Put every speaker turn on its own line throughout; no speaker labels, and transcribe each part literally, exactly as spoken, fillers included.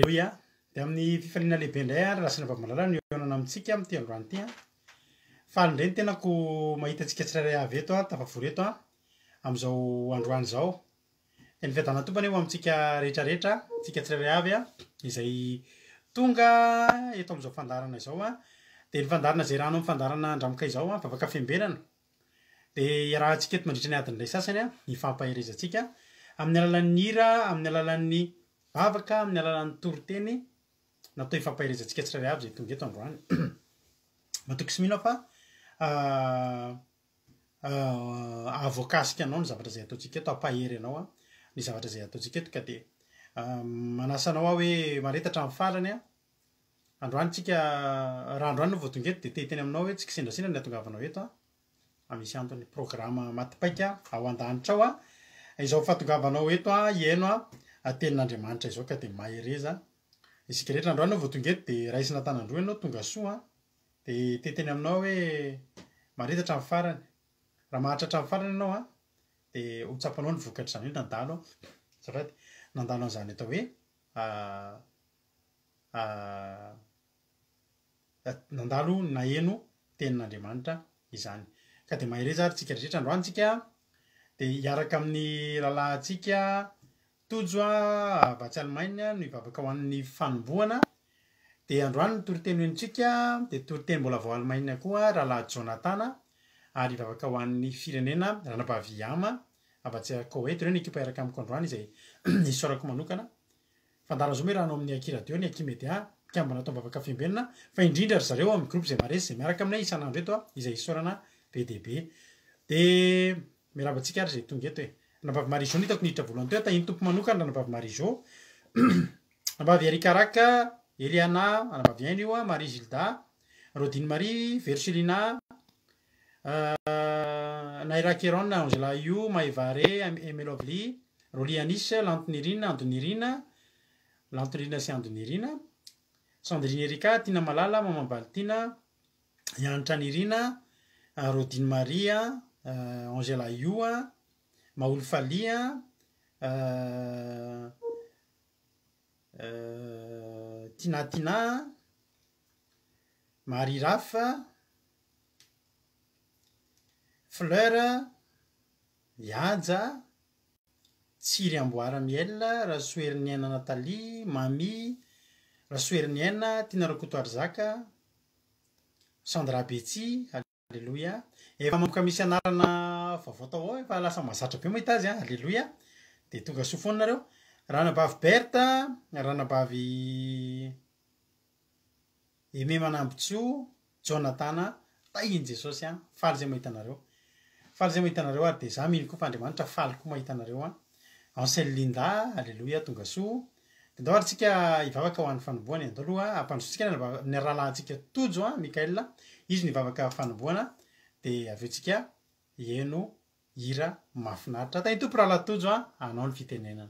ia dia amin'ny fifaliana lehibe indray a lasina vamalala ny ionana amintsika amin'ity androany ity a faly indray ny tenako mahita antsika tsirairay avy eto a tafavory eto a amin'izao androany izao dia ny fiadana tompany eo amintsika rehetrarehetra tsika tsirairay avy a izay tonga eto amin'izao fandarana izao a dia ny fandarana izay rano amin'ny fandarana andramika izao a vavaka fiambenana dia iarahantsika eto mandritra ny adin'ilay sasany a hifampaherezantsika amin'ny alalan'ny hira amin'ny alalan'ny vavaka amin'ny alalan'ny toriteny natao hifampaherezantsika tsirairay avy izay tonga eto androany matoky sy mino fa avoakasika anao ny zavatra izay ataontsika eto ampahery anao a ny zavatra izay ataontsika eto ka dia manasanao aho hoe maretatra amin'ny farany a androany tsika raha androany no vao tonga eto dia tehiteny aminao hoe tsy kisendrasendra ny atongavanao eto a misy antony programa matipaika ao an-danitra ao a izao fahatongavanao eto a ihaino a tenin'Andriamanitra izao ka dia mahereza isika rehetra androany no vao tonga eto dia raisina tanandroa ianao tonga soa dia tehiteny aminao hoe maretatra amin'ny farany raha mahatratra amin'ny farany ianao a dia ho tsapanao ny vokatra izany hoe nandalo zafady nandalo an'izany atao hoe nandalo naheno tenin'Andriamanitra izany ka dia mahereza ary tsika rehetra androany tsika dia hiaraka amin'ny lalahantsika tojo a Avatsalmaina no hivavaka ho an'ny fanombohana dia androany ny toriteny hoentsika dia toriteny mbola vao Almaina koa rahalahy Jonatana ary hivavaka ho an'ny firenena Ranabavy-Ama Avatsakoeto ireo ny ekipa iaraka amiko androany izay isaorako manokana fandarana zao moa raha anao amin'ny akiradio ny akimedia kambana atao mivavaka fiambenana fa indrindra ry zareo amin'ny groupe izay maresy izay miaraka aminay isan'andro eto a izay isaorana be dia be dia miarabantsika ary izay tonga eto e Ranabavy Marie Jo no hitako niditra voalohany teo tahiny tompo manokana Ranabavy Marie Jo Ranabavy Arikaraka Eliana Ranabavy Aina io a Marie Gilda Rodine Marie Verselina Naira Keron Angela Io Maïvare Emelovli Rolianis Lantonirina Andonirina Lantonirina sy Andonirina Sandrine Erika Tina Malala Maman Baltina Yanitra Nirina Rodine Maria Angela Io Maoul Falia Tina Tina Marie Rafa Fleur Yaja Tsiry Amboara Miel Rasoeriniana Nathalie Mami Rasoeriniana Tina Rakoto Arzaka Sandra Betsi Alléluia efa mamoka misy anarana vaovao tao ao efa lasa mahazatra be mahita azy a Alléluia dia tonga soa foana nareo Ranabavy Berta Ranabavy Aimé Manambotso Jonatana tahiny Jesosy a faly izay mahita anareo faly izay mahita anareo ary dia izaho mino koa fa Andriamanitra faly koa mahita anareo a Ansel Linda Alléluia tonga soa dia andao ary tsika hivavaka ho an'ny fanombohana andao aloha ampandrosotsika ny rahalahintsika tojo a Mikael izy ny hivavaka fanombohana dia avy eo tsika hihaino hira mahafinaritra tahiny tompo rahalahy tojo a anao ny fitenenana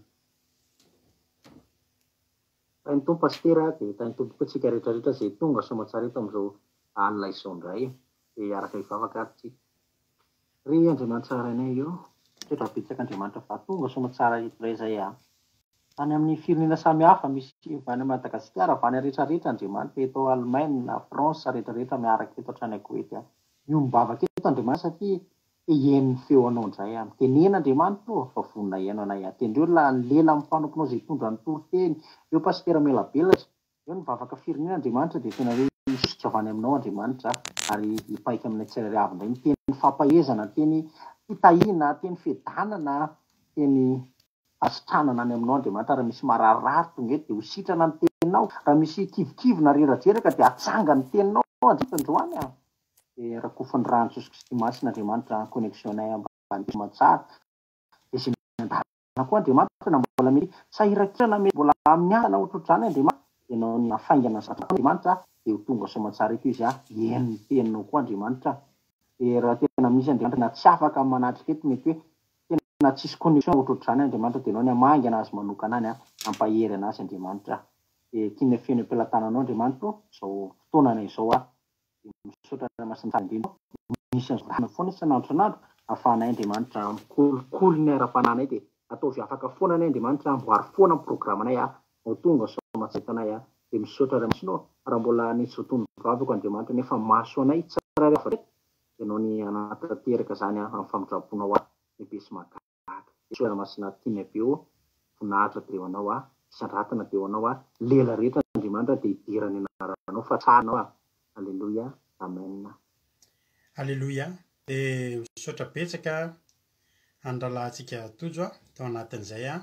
tahiny tompo pastera dia tahiny tompo koa tsika rehetrarehetra izay tonga somatsara eto amin'izao alina izao indray dia araka hivavaka ary tsika ry Andriamanitra rainay io toetra betsaka Andriamanitra fa tonga somatsara eto indray izay a any amin'ny firenena samihafa misy vany Madagasikara vany rehetrarehetra Andriamanitra eto Alemaina France rehetrarehetra miaraka eto hatrany Koety a miombavaka eto Andriamanitra satria hihaino ny feonao indray a tenena Andriamanitra fa vonona hihaino anay a tendreo la ny lela amin'ny fanomponao izay tondra ny toriteny eo pastera Melabelatra eo ny vavaka firenena Andriamanitra dia tena hoe isika avy any aminao Andriamanitra ary hipaika amin'ny tsirairay avy indray ny teny fampahezana teny fitahiana teny fedanana teny asitranana any aminao Andriamanitra raha misy mararirary tonga eto dia ho sitrana ny teninao raha misy kivokivona reradraraka dia hatsanga ny teninao Andriamanitra androany a dia raha kofany rano Jesosy Kristy masina Andriamanitra connexionnay ambany matsara dia izay mandalana koa Andriamanitra na mbola mety sahirakirana mety mbola amin'ny asana ohatrohatrany Andriamanitra ianao ny hafaingana zatra Andriamanitra dia ho tonga somatsara eto izy a hihaino ny teninao koa Andriamanitra dia raha tena misy Andriamanitra na tsy afaka manatrika eto mety hoe tena tsisy connexion ohatrohatrany Andriamanitra dia ianao ny hamainga anazy manokana any a hampahery anazy Andriamanitra dia tiana feno am-pelatananao Andriamanitra izao fotoanana izao a misaotra masintsara indrindra misy azona foana isan'andro isan'andro ahafahanay Andriamanitra mikolokolo ny aram-pananay dia ataovy afaka foana nay Andriamanitra amboary foana amin'ny programanay a ho tonga matsaitanay a de misaotra raha masino raha mbola nisy tondro avako Andriamanitra nefa maso anay tsara rehefa de no ny anatanteraka zany amin'ny famindraponao a lehibe sy mahagaga soa masina tiana be o voninahitra teo anao a isandratana teo anao a lela rehetra Andriamanitra de idirany anaranao fa tsaranao a alleluia amen
alleluia de misaotra betsaka andralantsika tojo a tao anatin'izay a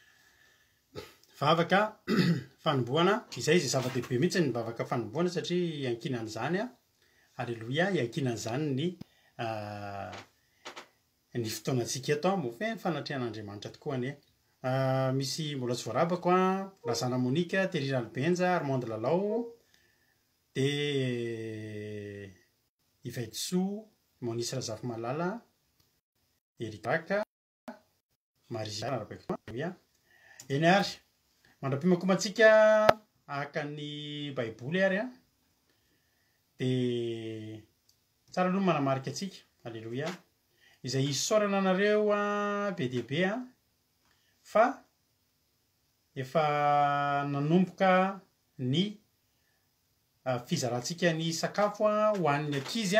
vavaka fanomboana izay izay zava-dehibe mihitsy ny vavaka fanomboana satria iankinan'izany a alleluia iankinan'izany ny ny fotoanantsika eto a mofe fanatrehan'Andriamanitra tokoa anie misy mbola tsy voarabako a Razana Monika Terira Albenja Armande Lalao de Ivaitso Monisy Razafy Malala Erikaka Marizia Arabekoia eny ary mandra-pimakomantsika aka ny baiboly ary a de tsara aloha manamarika atsika alleluia izay isaorana anareo a be dia be a fa efa nanomboka ny fizarantsika ny sakafo a ho an'ny ankizy a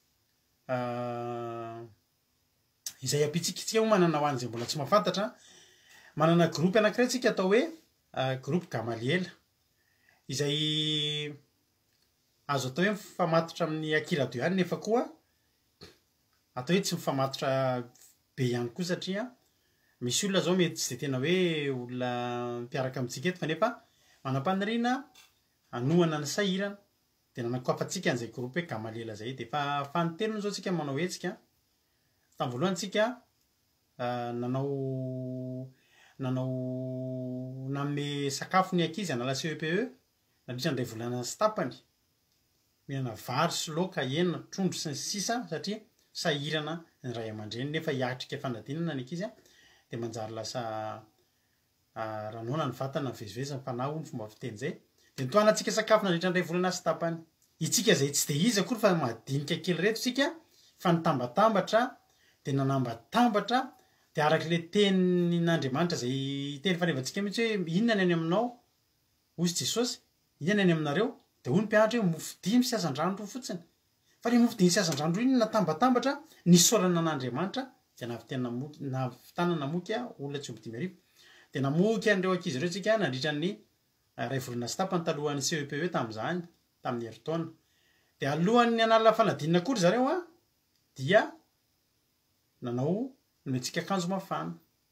izay apitsikitsika ho manana ho an'izay mbola tsy mahafantatra manana groupe anankiray tsika atao hoe groupe Gamaliela izay azo atao hoe mifamatotra amin'ny ankilado ihany nefa koa atao hoe tsy mifamatotra be ihany koa satria misy olona zao mety tsy de tena hoe olona mpiaraka amintsika eto fa nefa manam-paniriana anohana ny sahirana de nanakoafatsika an'izay groupe hoe Gamaliela zay de fa fanotenony zao tsika manao hetsika tamin'ny voalohany tsika nanao nanao nanome sakafo ny ankizy anala C E P E nandritra ndray volana sy tapany mihinana vary sy laoka hena trondro sy ny sisa satria sahirana ny ray aman-dreny nefa hiatrika fanadinana ny ankizy de manjary lasa ranona ny vatana mivezivezy ny fanahy ny fomba fiteny zay de nitoanantsika sakafo nandritra ndray volana sy tapany itsika zay tsy de izy akory fa madinika kely reto sika fa nitambatambatra de nanambatambatra de arak'le tenin'Andriamanitra zay teny fanevantsika mihitsy hoe inona ny any aminao hozy Jesosy inona ny any aminareo de hoy ny mpianatra hoe mofo dimy sy asan-drano fotsiny fa le mofo dimy sy asan-drano iny natambatambatra nisaorana an'Andriamanitra de navitana navitana namoky a olona tsy omby dimy arivo de namoky an'ireo ankizy ireo tsika nandritra ny ray volana sy tapany talohan'ny C E P E tam'izany tamin'ny heritaona de alohan'ny anala fanadinana akory zareo a dia nanao nometsika akanjo mafana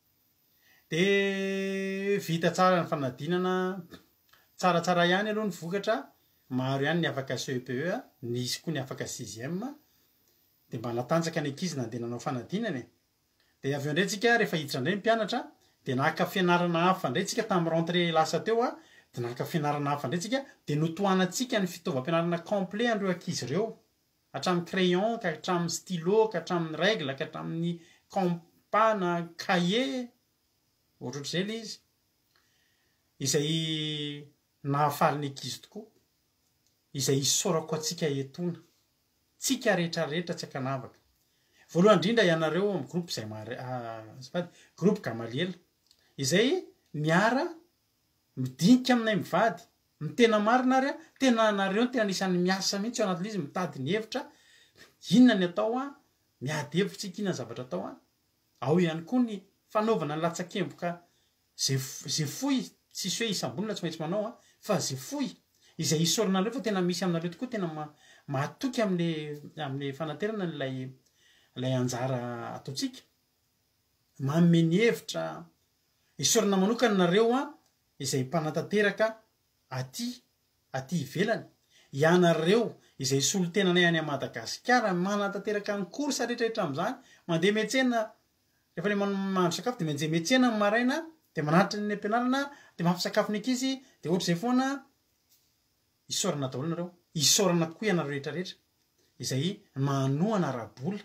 de vita tsara ny fanadinana tsaratsara ihany aloha ny vokatra maro ihany ny afaka C E P E a nisy koa ny afaka sixième de mba natanjaka ny ankizy nandeha nanao fanadinana de avy eo indray tsika rehefa hiditra indray ny mpianatra de naka fianarana hafa indray tsika tamin'ny rentrée lasa teo a de naka fianarana hafa indray tsika de notoanatsika ny fitaovam-pianarana complet andreo ankizy ireo hatramin'ny crayon ka hatramin'ny stylo ka hatramin'ny règle ka hatramin'ny compas na cahier ohatrohatr'izay le izy izay nahafaly ny ankizy tokoa izay isaorako atsika etona tsika rehetrarehetra tsy akanavaka voalohany indrindra ianareo amin'ny groupe zay mary groupe Gamaliela izay miara midinika aminay mivady mitena marina ary a tena anareo ny tena anisan'ny miasa mihitsy ao anatin'izy mitady ny hevitra inona ny atao a miady hevitra inona ny zavatra atao a ao ihany koa ny fanaovana ny latsakemboka zay zay fohy tsisy hoe isam-bolona tsy maintsy manao a fa zay fohy izay isaorana anareo fa tena misy aminareo tokoa tena mahatoky am'le am'le fanaterana n'lay lay anjara ataotsika manome ny hevitra isaorana manokana nareo a izay mpanantanteraka aty aty ivelany ianareo izay solotenanay any Madagasikara manantanteraka ny korsa rehetrarehetra am'izany mandeha metsena rehefa le mahandro sakafo de mandeha metsena amin'ny maraina de manatitra ny ampianarana de mampisakafo ny ankizy de ohatr'izay foana isaorana daholo nareo isaorana tokoa ianareo rehetrarehetra izay manohana rabola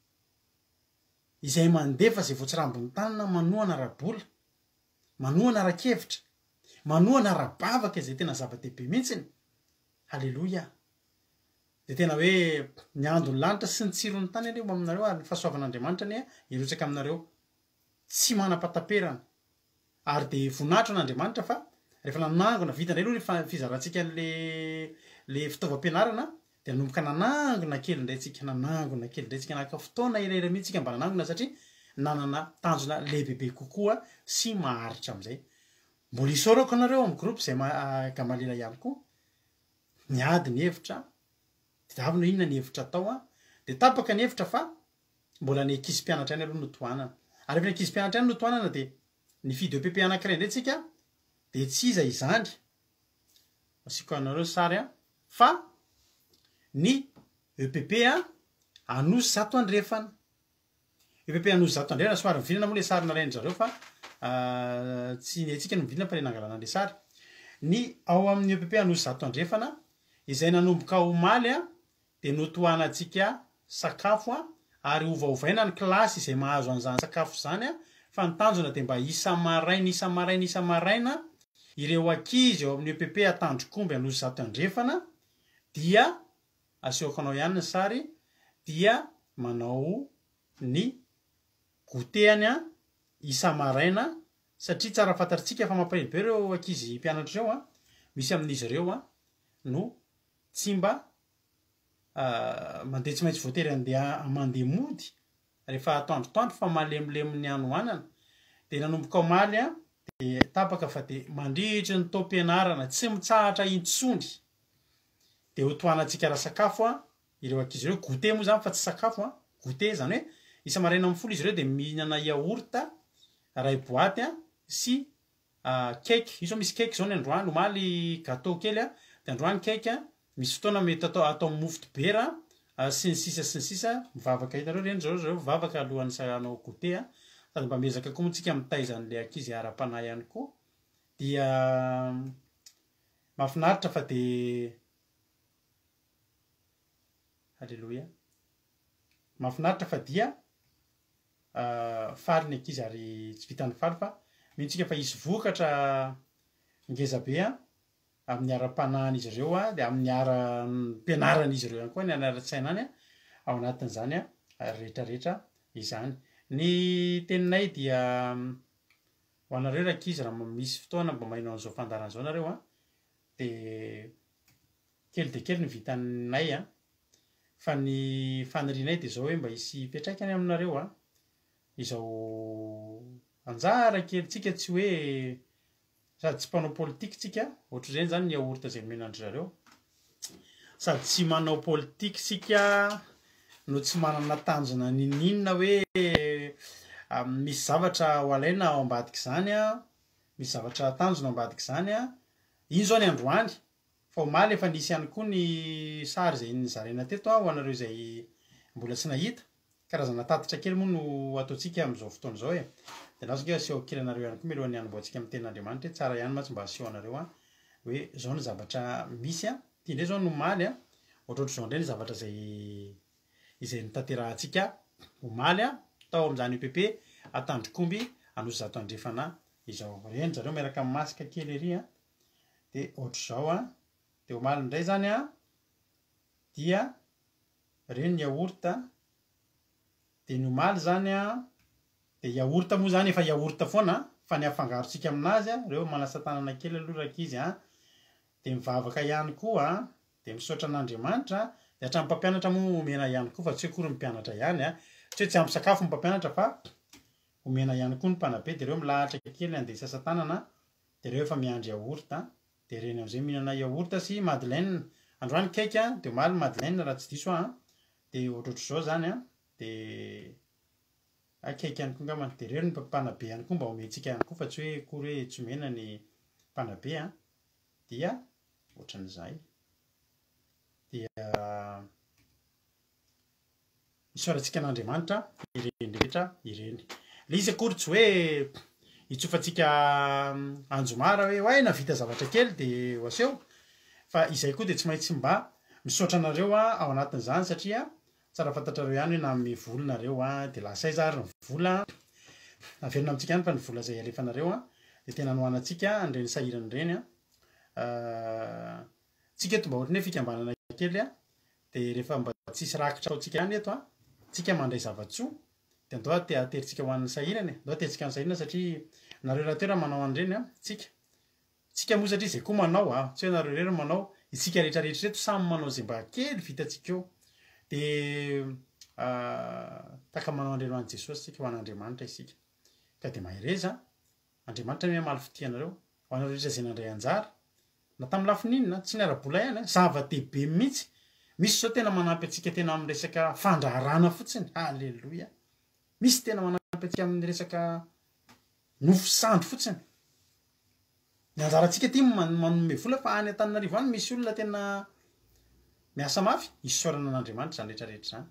izay mandefa zay vao tsy rambony tanana manohana rabola manohana rakevitra manohana rabavaka izay tena zava-dehibe mihitsiny halleloia de tena hoe ny andony lanitra sy ny tsirony tany aleho aminareo ary ny fahasoavan'Andriamanitra ny irotsaka aminareo tsy manam-pataperana ary de voninahitra an'Andriamanitra fa rehefa nanangona vitandray aloha le fizarantsika le le fitaovam-pianarana de nanomboka nanangona kely indray tsika nanangona kely indray tsika naka fotoana elaela mihitsy tsika mba nanangona satria nanana tanjona lehibehibe kokoa sy maharitra am'izay mbola isaorako anareo amin'ny groupe zay gamalila ihany koa niady ny hevitra de avy no inona ny hevitra atao a de tapaka ny hevitra fa mbola ny ankizy mpianatra any aloha no toanana ary efa ny ankizy mpianatra any no toanana de ny fidy E P P anankiray indray tsika de tsy iza izany asiko anareo sary a fa ny E P P a anosy zato andrefana E P P anosy zato andrefana soary mivilana moa le sary narainy zareo fa tsy ny antsika no mivilana fa le nangalana le sary ny ao amin'ny E P P anosy zato andrefana izay nanomboka omaly a de notoanantsika sakafo a ary ovaovaina ny klasy izay mahazo an'izany sakafo zany a fa ny tanjona de mba isa maraina isa maraina isa maraina ireo ankizy eo amin'ny E P P atandrokomby anosy zato andrefana dia asehoako anao ihany ny sary dia manao ny goûter-any a isa maraina satria tsara fantatritsika fa mampireny be ireo ankizy mpianatra ireo a misy amin'izy ireo a no tsy mba mandeha tsy maintsy voatery andeha mandeha mody rehefa atoandrotoandro fa malemilemy anoanana de nanomboka omaly a de tapaka fa de mandritry ny taom-pianarana tsy mitsahatra intsony de hotoanantsika raha sakafo a ireo ankizy ireo goûter moa zany fa tsy sakafo a goûter zany hoe isa maraina amin'ny folo izy ireo de mihinana yaourta ray boaty a sy cake io zao misy cake zao ny androany omaly gâteau kely a de androany cake a misy fotoana mety atao atao mofo dibera sy ny sisa sy ny sisa mivavaka hitanareo reny zao zao mivavaka alohan'ny sanao goûter a sady mba miezaka koa moa tsika mitaizan'le ankizy ara-panahy ihany koa dia mahafinaritra fa de alleloia mahafinaritra fa dia faly ny ankizy ary tsy vitany faly fa mihitsika fa isy vokatra ngezabe a amin'ny ara-panahyn'izy ireo a de amin'ny ara-pianaran'izy ireo ihany koa ny anara-tsaina any a ao anatin'izany a rehetrarehetra izany ny teninay dia ho anareo raha ankizy raha misy fotoana mba mahinao an'izao fandaran'izao nareo a de kely de kely ny vitanay a fa ny fanirinay de zao hoe mba hisy fiatraikany aminareo a izao anjara kely tsika tsy hoe sady tsy mpanao politika tsika ohatra zany zany ny yaourta zay menandry zareo sady tsy manao politika tsika no tsy manana tanjona nininona hoe misy zavatra ho alaina ao ambadiky zany a misy zavatra tanjona ao ambadiky zany a iny zao ny androany fa omaly efa nisy ihany koa ny sary zay nyzaraina teto a ho anareo zay mbola tsy nahita karazana tatitra kely moa no ataotsika am'izao fotoana zao e de lazoko aseho kely anareo ihany koa mialohan'ny hanomboantsika amin'ny tenin'Andriamanitra tsara ihany matsy mba aseho anareo a hoe zao ny zavatra misy a ty ndray zao nomaly a ohatrohatry zao indray ny zavatra zay izay nitanterahantsika omaly a tao amin'izany E P P atandrokomby anosy zato andrefana izao reny zareo miaraka amin'ny masika kely ery a de ohatra zao a de omaly indray zany a dia reny yaourta de ny omaly zany a de yaourta moa zany efa yaourta foana fa ny afangarotsika aminazy a reo manasatanana kely aloha raha izy a de mivavaka ihany koa de misaotra an'Andriamanitra de hatramin'ny mpampianatra moa omena ihany koa fa tsy hoe akory mpianatra ihany a tsy hoe tsy ampy sakafo ny mpampianatra fa omena ihany koa ny mpanabe de reo milahatra kely andeha sasa tanana de reo efa miandry yaourta de reny am'izay mihinana yaourta sy madeleine androany cake a de omaly madeleine raha tsy diso a de ohatrohatry zao zany a de akaiky ihany koa ngamba de reo ny mpanabe ihany koa mba omentsika ihany koa fa tsy hoe akory hoe tsy omena ny mpanabe a dia ohatran'izay dia isaorantsika an'Andriamanitra ireny rehetra ireny le izy akory tsy hoe hitsofatsika anjomara hoe oay navita zavatra kely de ho aseho fa izay koa de tsy maintsy mba misaotra anareo a ao anatin'izany satria tsara fantatrareo ihany hoe na mivolonareo a de lasa izy ary ny vola averina amintsika ihany fa ny vola zay alefanareo a de tena nohanantsika an'ireny sahirany ireny a tsika eto mba ohatrany hoe fikambanana kely a de rehefa mba tsisy rakitra aotsika ihany eto a tsika mandray zavatsoa de andao ateritsika ho an'ny sahirany andao ateritsika ny sahirana satria nareo raha toera manao an'ireny a tsika tsika moa satria zay koa manao a tsy hoe nareo rery manao itsika rehetrarehetra reto samy manao zay mba kely vitatsika eo de taka manao andriamanitra jesosy tsika ho an'andriamanitra isika ka de mahireza andriamanitra mi amaly fitianareo ho anareo rehetra zay nandray anjara na tamin'ny lafininina tsy niara-bola ihany zava-dehibe mihitsy misy zao tena manampy atsika tena amin'ny resaka fandraharana fotsiny halleloia misy tena manampy atsika amin'ny resaka nofo sandry fotsiny ny anjarantsika ty manome vola fa any Antananarivo any misy olona tena miasa mafy isaorana an'andriamanitra zany rehetrarehetra zany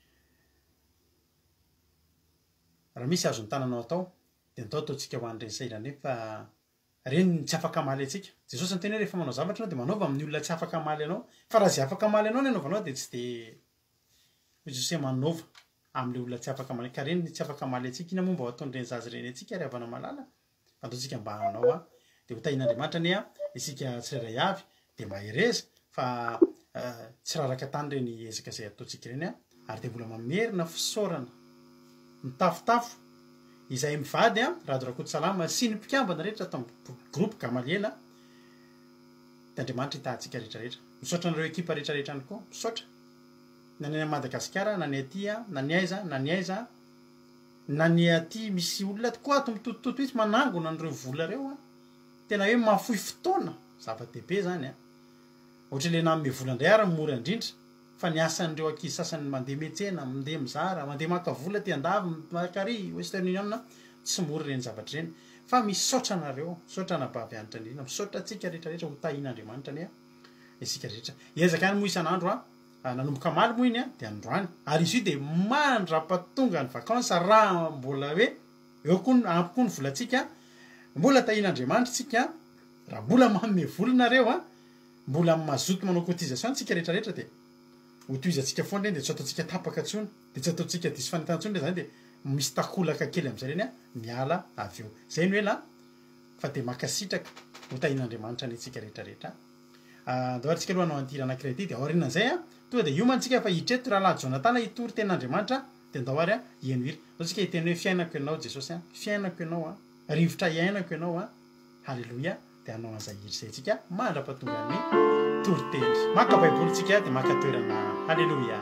raha misy azony tananao atao de ndao ataotsika ho an'ireny sairany fa reny tsy afaka maly atsika jesosy nyteny hoe rehefa manao zavatra anao de manaova amin'ny olona tsy afaka maly anao fa raha zay afaka maly anao ny anaovanao de tsy de jesosy manova am'le olona tsy afaka maly ka reny tsy afaka maly atsika ina momba ho ataon'ireny zazy reny atsika ary avana malala ataotsika mba hanao a de ho tahin'andriamanitra ania isika tsirairay avy de mahireza fa tsy raraka tany reny ezaka zay ataotsika reny a ary de mbola mamerina fisaorana mitafotafo izay mivady a rado rakoto salama sy ny mpikambana rehetra atao groupe gamaliela de andriamanitra hitahantsika rehetrarehetra misaotra anareo ekipa rehetrarehetra any koa misaotra na ny Madagasikara na ny aty a na ny aiza na ny aiza na ny aty misy olona koa ato mitotototo itsy manangona an'ireo vola reo a tena hoe mafoy fotoana zava-dehibe zany a ohatra le nanome vola indray ary mora indrindra fa ny asan'ireo ankizy sasany mandeha metsena mandeha mizara mandeha maka vola ty andavy makary Western Union tsy mora reny zavatra reny fa misaotra anareo misaotra anabavy anitra indrindra misaotra atsika rehetrarehetra ho tahin'andriamanitra ania isika rehetra ezaka any moa isan'andro a nanomboka maly moa iny a de androany ary izy io de mandrapatonga ny vakansa raha mbola hoe eo koa ampy koa ny volatsika mbola tahin'andriamanitra tsika raha mbola manome volanareo a mbola mazoto manao cotisation tsika rehetrarehetra de ho toizatsika foana reny de tsy ataotsika tapaka tsony de tsy ataotsika diso fanentantsony zany de misy takolaka kely am'izay reny a miala avy eo zay ny hoe la fa de makasitraka ho tahin'andriamanitra ny tsika rehetrarehetra andoharintsika aloha hanao antira anankiray ty de aorinan'izay a tonga de iomantsika fa hitreto raha lahy Jonathan hitory ten'andriamanitra de ndao ary a hieno hira ataotsika hiteny hoe fiainako ianao Jesosy a fiainako ianao a rivotra iainako ianao a halleloia de hanao an'izay hira zay tsika mandrapatonga ny toritendry maka baiboly tsika de maka toerana halleloia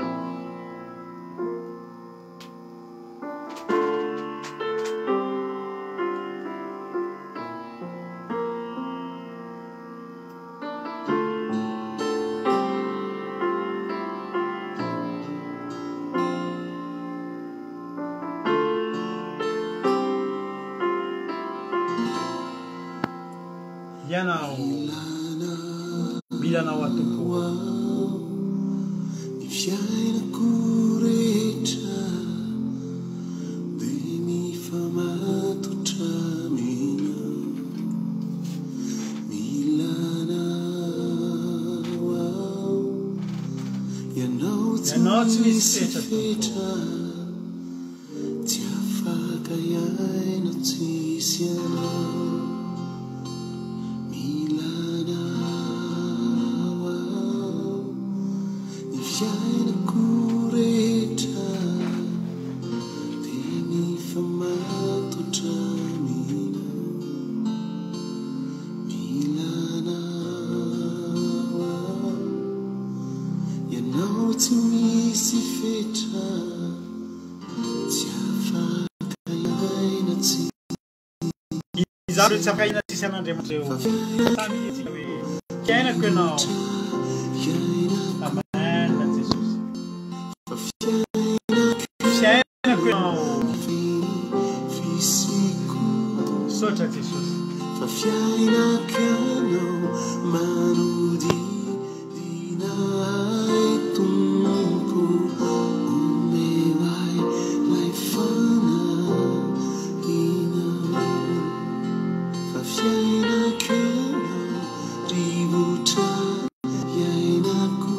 ianao milanao atompo
ny fiainako rehetra de mifamatotra mina milanao ao ianao tsy misy fetra tsy afaka iaina tsisy anao
Zaro tsy afaka ina tsisy an'andriamanitra eo tany itsika hoe fiainako ianao amen Jesosy fiainako ianao sotra Jesosy
fa fiainako ianao manodidinay tompo omeway lay fanahina fa fiainako ianao rivotra iainako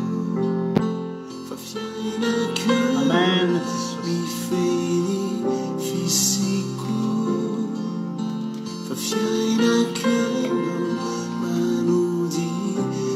fa fiainako
amen
mifehy fisiko fa fiainako ianao manodidinay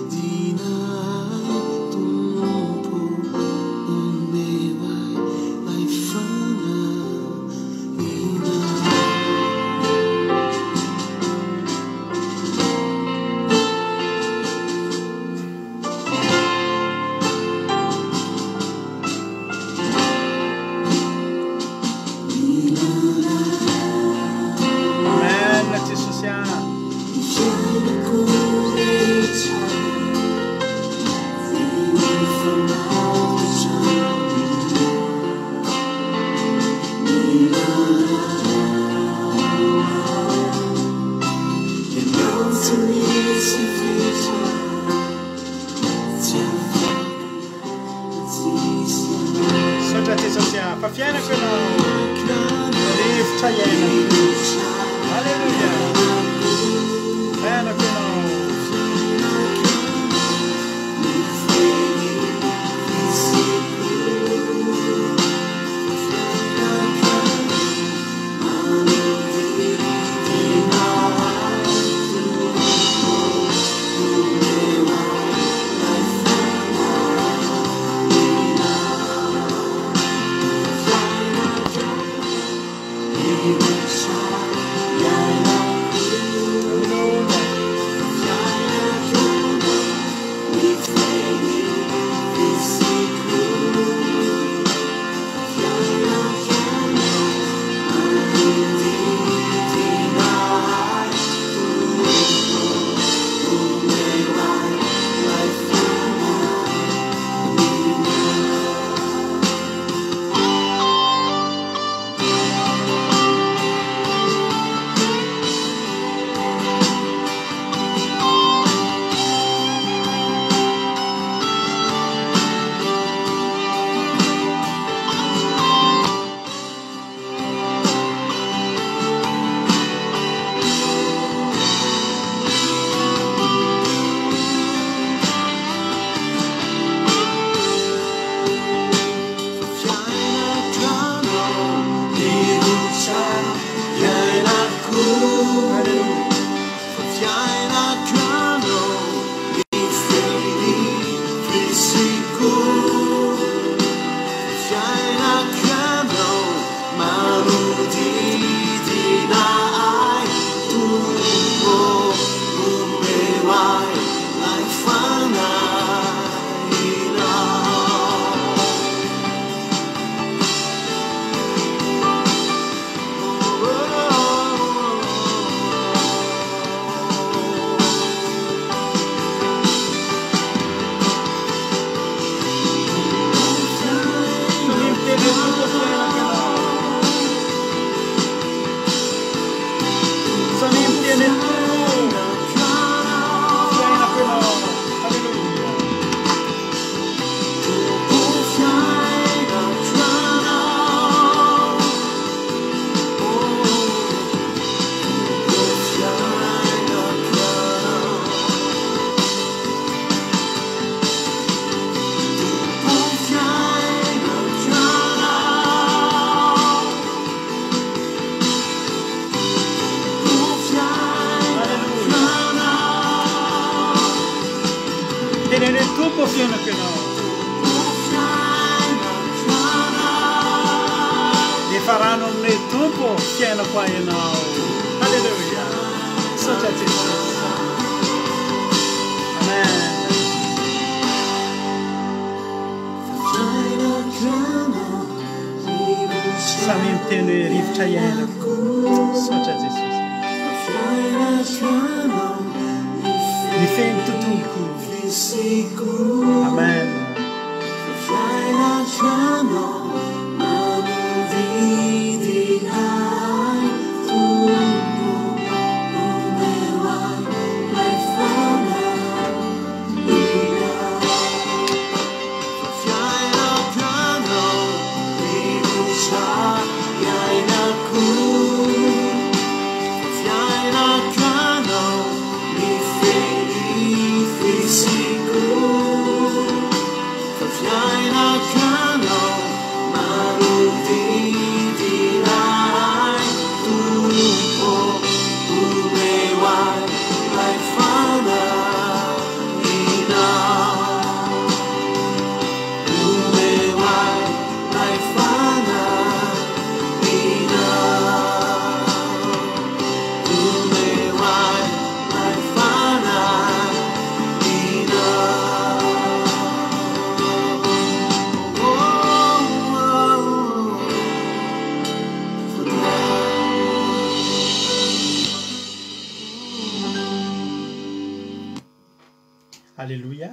Alleloia,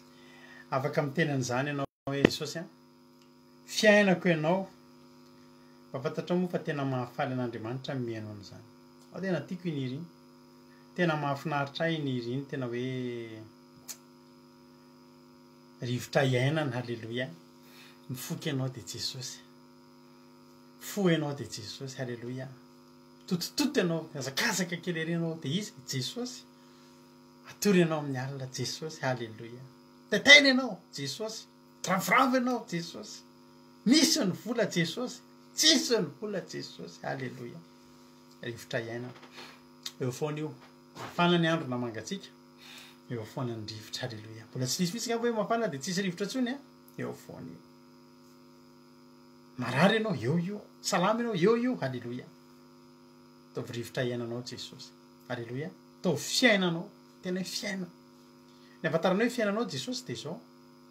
afaka mitenan'izany ianao hoe Jesosy a fiainako ianao mpafantatra moa fa tena mahafaly an'Andriamanitra miaino an'izany. Ao tena tiako iny hira iny, tena mahafinaritra ahy iny hira iny, tena hoe rivotra iainana. Halleloia, mifoky ianao dia Jesosy, fo ianao dia Jesosy. Halleloia, totototo ianao azakazaka kely ery ianao dia izy jesosy atory ianao amin'ny alina jesosy halleloia taitaina ianao jesosy ravoravo ianao jesosy misy ny vola jesosy tsisy ny vola jesosy halleloia rivotra iaina eo foana io mafana ny andro na mangatsika eo foana ny rivotra halleloia mbola tsy nisy misy hoe mafana dia tsisy rivotra tsony a eo foana io marary ianao eo io salama ianao eo io halleloia taovy rivotra iainanao jesosy halleloia taovy fiainanao tena fiaina ny afantaranao hoe fiainanao jesosy dia zao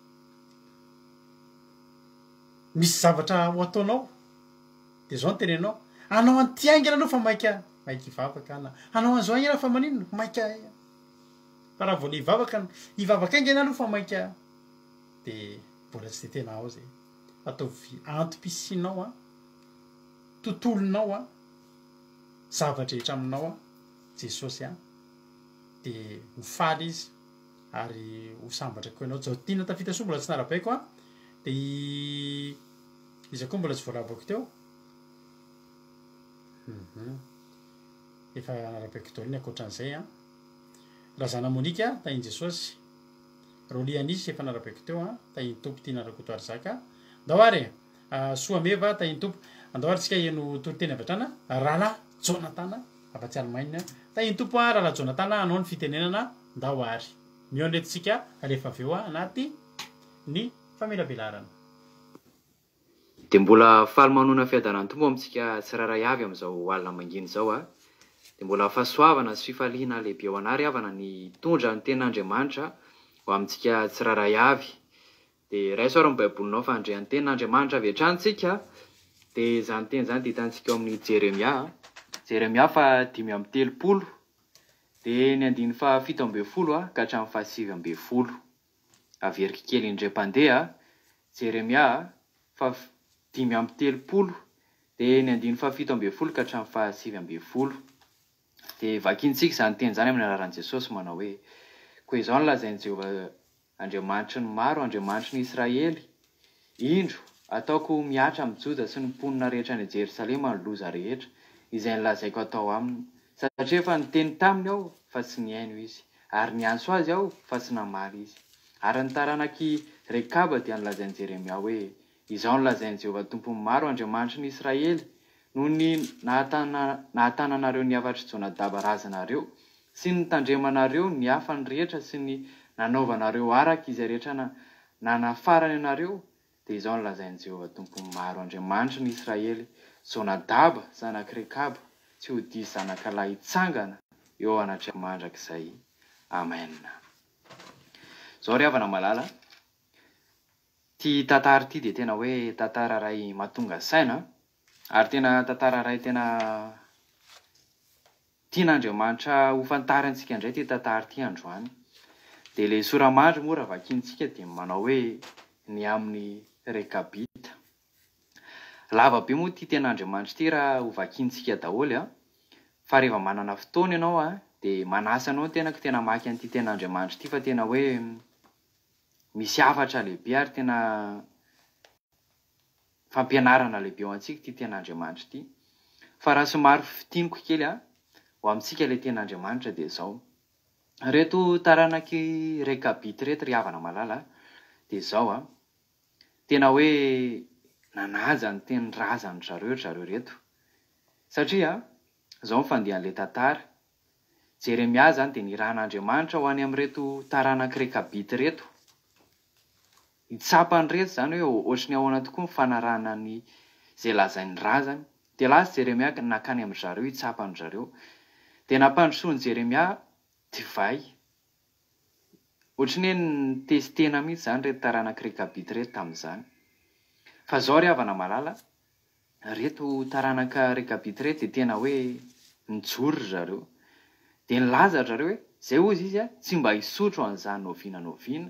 misy zavatra ho ataonao dia zao ny tenenao anao antiaingana anao fa maika maika hivavaka na anao an'izao aingana fa maninona maika fa raha vola hivavaka hivavaka aingana aloha fa maika dia mbola tsy dia tena ao zay ataovy antom-pisianao a tontolonao a zavatra rehetra aminao a jesosy a dia ho faly izy ary ho sambatra koa ianao zao tiana tafita soa mbola tsy narabaiko a dia izy koa mbola tsy voalabako teo efa narabaiko teo ny akoatran'izay a razana monika tahiny jesosy rolianisy efa narabaiko teo a tahiny tompo tia narakotoary zaka andao ary soa meva tahiny tompo andao ary tsika eno toroteny avatrana rahalahy jonatana afa-tsy alemaina tahiny tompo a rahalahy jonatana anao ny fitenenana ndao ary mionretintsika rehefa aveo a anaty ny famelabelarana
dia mbola faly manona fiadanany tompo amintsika tsiraray avy amin'izao alina manginy zao a dia mbola fahasoavana sy fifaliana lehibe ao anary avana ny tondra ny ten'Andriamanitra ho amintsika tsiraray avy dia raiso ary ny baibolinao fa andre ny ten'Andriamanitra avy hatranintsika dia izany teny izany dia hitantsika eo amin'ny jeremia jeremia fa dimy amby telopolo dia ny andiny fa fito amby folo a ka hatramin'ny fa sivy amby folo averika kely indray-pandeha jeremia fa dimy amby telopolo dia ny andiny fa fito amby folo ka hatramin'ny fa sivy amby folo dia vakintsika izany teny izany amin'ny anaran'i Jesosy manao hoe koa izao no lazain'i Jehovah Andriamanitry ny maro Andriamanitry ny Israely indro ataoko miatra amin'ny Joda sy ny mponina rehetra any Jerosalema ny loza rehetra izay nilazaiko atao aminy satria efa niteny taminy aho fa tsy niaino izy ary nianso azy aho fa tsy namaly izy ary ny taranaky Rekaba dia nilazain'i Jeremia hoe izao no lazain'i Jehovah tompony maro Andriamanitry ny Israely noho ny nahatana nahatananareo ny havatry Jonadaba razanareo sy ny tandremanareo ny hafany rehetra sy ny nanaovanareo araka izay rehetra na nanafarany anareo dia izao no lazain'i Jehovah tompony maro Andriamanitry ny Israely Jonadaba zanaky Rekaba tsy ho diso zanakalahy hitsangana eo anatreha mandrakizay amen. Zao ry havana malala ty tantara ty dia tena hoe tantara ray mahatonga saina ary tena tantara ray tena tian'Andriamanitra ho fantary antsika indray ty tantara ty androany dia ilay soramandry moa raha vakintsika dia manao hoe ny amin'ny Rekabita. Lava be moa ty ten'Andriamanitra ty raha ho vakintsika daholo a fa rehefa manana fotoana ianao a dia manasa anao tena ka tena maky an'ity ten'Andriamanitra ty fa tena hoe misy hafatra lehibe ary tena fampianarana lehibe ao antsika ty ten'Andriamanitra ty fa raha somary fitiniko kely a ho amintsika ilay ten'Andriamanitra dia zao reto taranaky Rekabita reto ry havana malala dia zao a tena hoe nanaja ny teny razany zareo zareo reto satria zao mifandehan'ilay tantara Jeremia zany dia niran'Andriamanitra ho any amin'reto taranaky Rekabita reto hitsapany reto zany hoe ohatry ny ahoana tokoa ny fanarahana ny izay lazain'ny razany dia lasa Jeremia nakany amin'ny zareo hitsapany zareo dia nampandrosoany Jeremia divay ohatry ny hoe nitesitena mihitsy zany reto taranaky Rekabita reto tamin'izany fa zao ry havana malala reto taranaka Rekabita reto dia tena hoe nijoro zareo dia nilaza zareo hoe zay ozy izy a tsy mba hisotro an'izany noviana noviana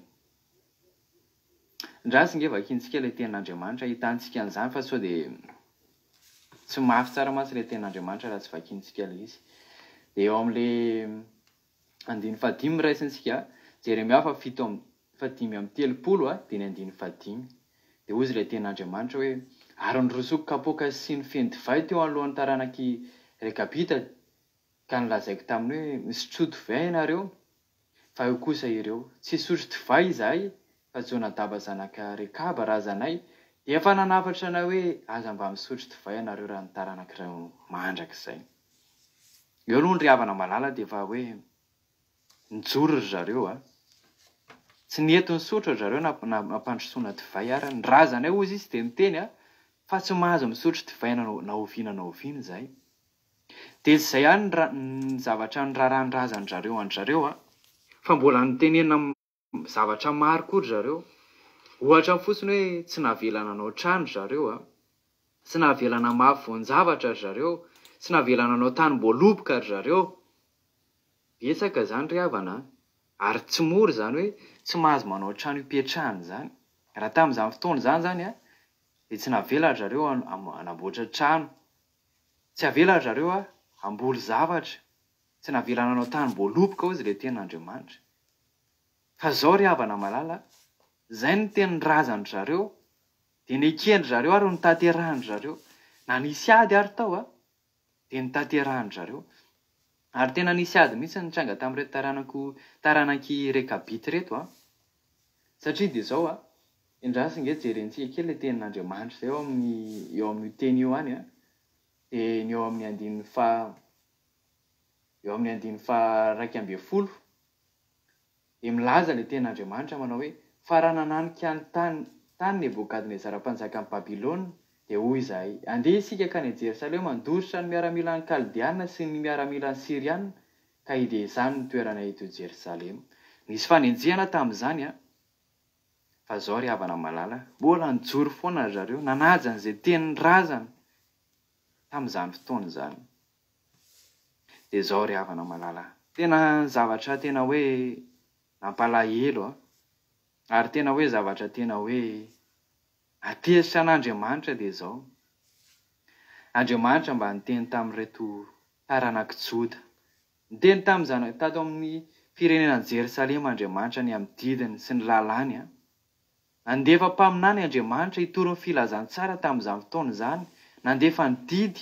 ndrasy nge vakintsika ilay ten'Andriamanitra hitantsika an'izany fa sao dia tsy mafy tsara mantsy ilay ten'Andriamanitra raha tsy vakintsika ilay izy dia eo amin'ilay andiny fadimy raisintsika Jeremia fa fito am fa dimy amby telopolo a dia ny andiny fadimy dia ozy ilay ten'Andriamanitra hoe ary nyrosoko kapoaka sy ny fendivay teo alohan'ny taranaky rekabita ka nilazaiko taminy hoe misotro divay ianareo fa eo kosa ireo tsy sotro divay izahay fa Jonadaba zanaka Rekaba razanay dia efa nanafatra na hoe aza mba misotro divay ianareo raha nitara anankiray mandraka izay. Eo aloha ny ry havana malala dia efa hoe nijoro ry zareo a. Tsy nety nisotro ry zareo nampandrosoana divay ary ny razanay ozy izy dia niteny a fa tsy mahazo misotro divay na oviana na oviana izahay. Dia izay ihany ny zavatra nirarahan'ny razan'ny zareo andry zareo a fa mbola nitenena zavatra maro koa ry zareo. Ohatra fotsiny hoe tsy navelana anao trano ry zareo a, tsy navelana mafy voan-javatra ry zareo, tsy navelana anao tany-boaloboka ry zareo. Betsaka izany ry havana ary tsy mora izany hoe tsy mahazo manao trano hipetrahana izany. Raha tamin'izany fotoana izany izany a dia tsy navela ry zareo hanamboatra trano, tsy avela ry zareo a hamboly zavatra, tsy navelana anao tany-boaloboka hozy ilay tenin'Andriamanitra. Fa izao ry havana malala, izay ny teny razan'ny zareo dia nekendry zareo ary nitanterahany zareo. Na nisy ady ary tao a dia nitanterahany zareo. Ary tena nisy ady mihitsy nitranga tamin'ireto taranako tarananky Rekabita reto a. Satria dia izao a, indrasy nge jerentsika kely ilay tenin'Andriamanitra izay eo amin'ny eo amin'ny teny eo any a. Dia ny eo amin'ny andininy fa eo amin'ny andininy fa raika ambin'ny folo dia milaza ilay tenin'Andriamanitra manao hoe fa raha nananika ny tany tany Nebokadnezara mpanjaka ny Babilôna dia hoy izahay andeha isika ka ny Jerosalema handositra ny miaramila ny Kaldiana sy ny miaramila ny Siriana ka ide izany ny toerana eto Jerosalema. Nisy fanenjehana tamin'izany a. Fa izao ry havana malala mbola nijoro foana ry zareo nanaja an'izay tenin'ny razana tamin'izany fotoana izany. Dia izao ry havana malala tena zavatra tena hoe nampalahelo a. Ary tena hoe zavatra tena hoe atezitra an'Andriamanitra dia izao. Andriamanitra mba niteny tamin'ireto taranaka Joda. Niteny tamin'izany tato amin'ny firenenan'i Jerosalema Andriamanitra ny amin'ny didiny sy ny lalàny a. Nandefa mpaminany Andriamanitra hitoro ny filazantsara tamin'izany fotoana izany, nandefa ny didy.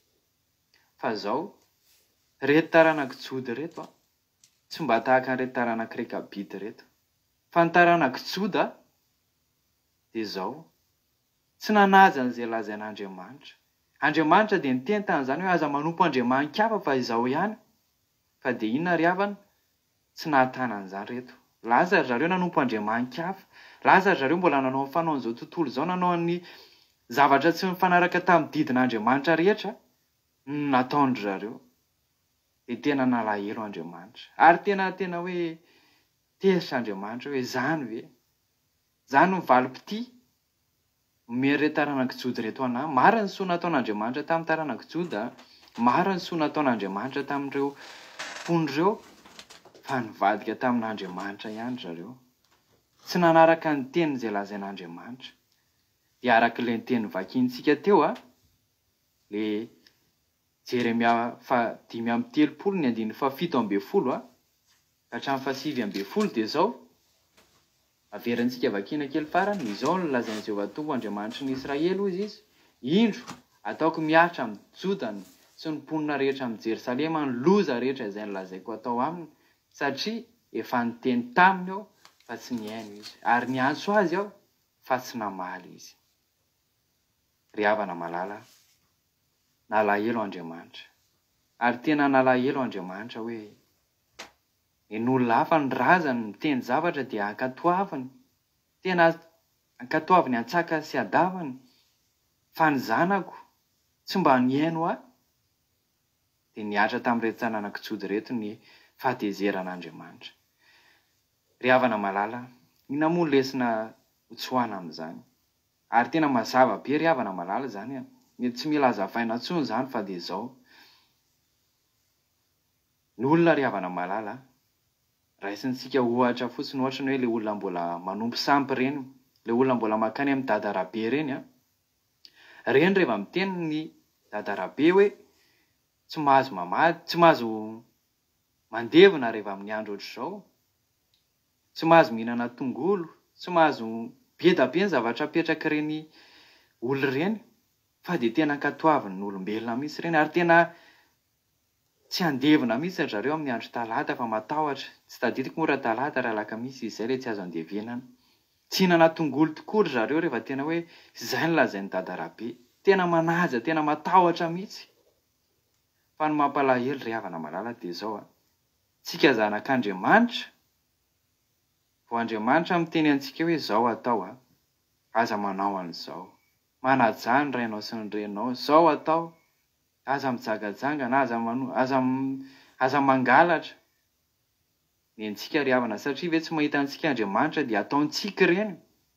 Fa izao reto taranaka Joda reto a tsy mba tahaka an'ireto taranaka Rekabita reto. Fa ny taranaka Joda dia izao tsy nanaja an'izay lazain'Andriamanitra. Andriamanitra dia niteny tamin'izany hoe aza manompo andriaman-kafa fa izao ihany. Fa dia inona ry havana tsy nahatana an'izany reto. Laza ry zareo nanompo andriaman-kafa, laza ry zareo mbola nanao ny fanaon'izao tontolo izao, nanao ny zavatra tsy mifanaraka tamin'ny didin'Andriamanitra rehetra nataon'ry zareo. Dia tena nalahelo Andriamanitra ary tena tena hoe tezitra Andriamanitra hoe izany ve, izany no mivalim-pity omen'ireo taranaka Joda reto anahy. Marina ny soa nataon'Andriamanitra tamin'ny taranaka Joda, marina ny soa nataon'Andriamanitra tamin'ireo mponireo, fa nivadika tamin'Andriamanitra ihany zareo. Tsy nanaraka ny teny izay lazain'Andriamanitra. Dia arak'ilay teny vakintsika teo a, le Jeremia fa dimy amby telopolo ny andininy fa fito amby folo a, ka hatramin'ny fa sivy amby folo dia izao averintsika vakina kely farany. Izao no lazain'i Jehovah Tompo Andriamanitra ny Israely hozy izy: indro ataoko miatra amin'ny Jodany sy ny mponina rehetra amin'ny Jerosalema ny loza rehetra izay nolazaiko atao aminy, satria efa niteny taminy aho fa tsy niaino izy, ary niantso azy aho fa tsy namaly izy. Ry havana malala, nalahelo Andriamanitra ary tena nalahelo Andriamanitra hoe ny olona hafa ny razany miteny zavatra dia ankatoavany, tena ankatoavany antsaka sy adavany. Fa ny zanako tsy mba niaino aho. Dia niatra tamin'ireto taranaka Joda reto ny fahatezeran'Andriamanitra. Ry havana malala, inona moa ny lesona hotsoahana amin'izany? Ary tena mazava be ry havana malala izany a. Mety tsy mila hazavaina intsony izany fa dia izao. Ny olona ry havana malala, raisintsika ohatra fotsiny ohatra ny hoe ilay olona mbola manompo sampy ireny, ilay olona mbola makany amin'ny dadarabe ireny a. Ireny rehefa miteny ny dadarabe hoe tsy mahazo mamady, tsy mahazo mandevona rehefa amin'ny andro ohatr'izao, tsy mahazo mihinana tongolo, tsy mahazo be da be ny zavatra apetraka ireny olona ireny, fa dia tena ankatoaviny ny olombelona mihitsy ireny. Ary tena tsy andevina mihitsy zareo amin'ny andro talata fa matahotra. Tsy tadidiko mora talata raha lakamisy izay le tsy azo andevenana. Tsy hinana tongolo tokory zareo rehefa tena hoe izay no lazain'ny dadarabe. Tena manaja, tena matahotra mihitsy. Fa ny mampalahelo ry havana malala dia izao a. Tsika zanak'Andriamanitra, vao Andriamanitra miteny antsika hoe izao atao a, aza manao an'izao. Manaja ny rainao sy ny renao, izao atao. Aza mijagajangana, aza mano, aza aza mangalatra. Ny antsika ry havana satria ve tsy mahita antsika Andriamanitra dia ataontsika ireny.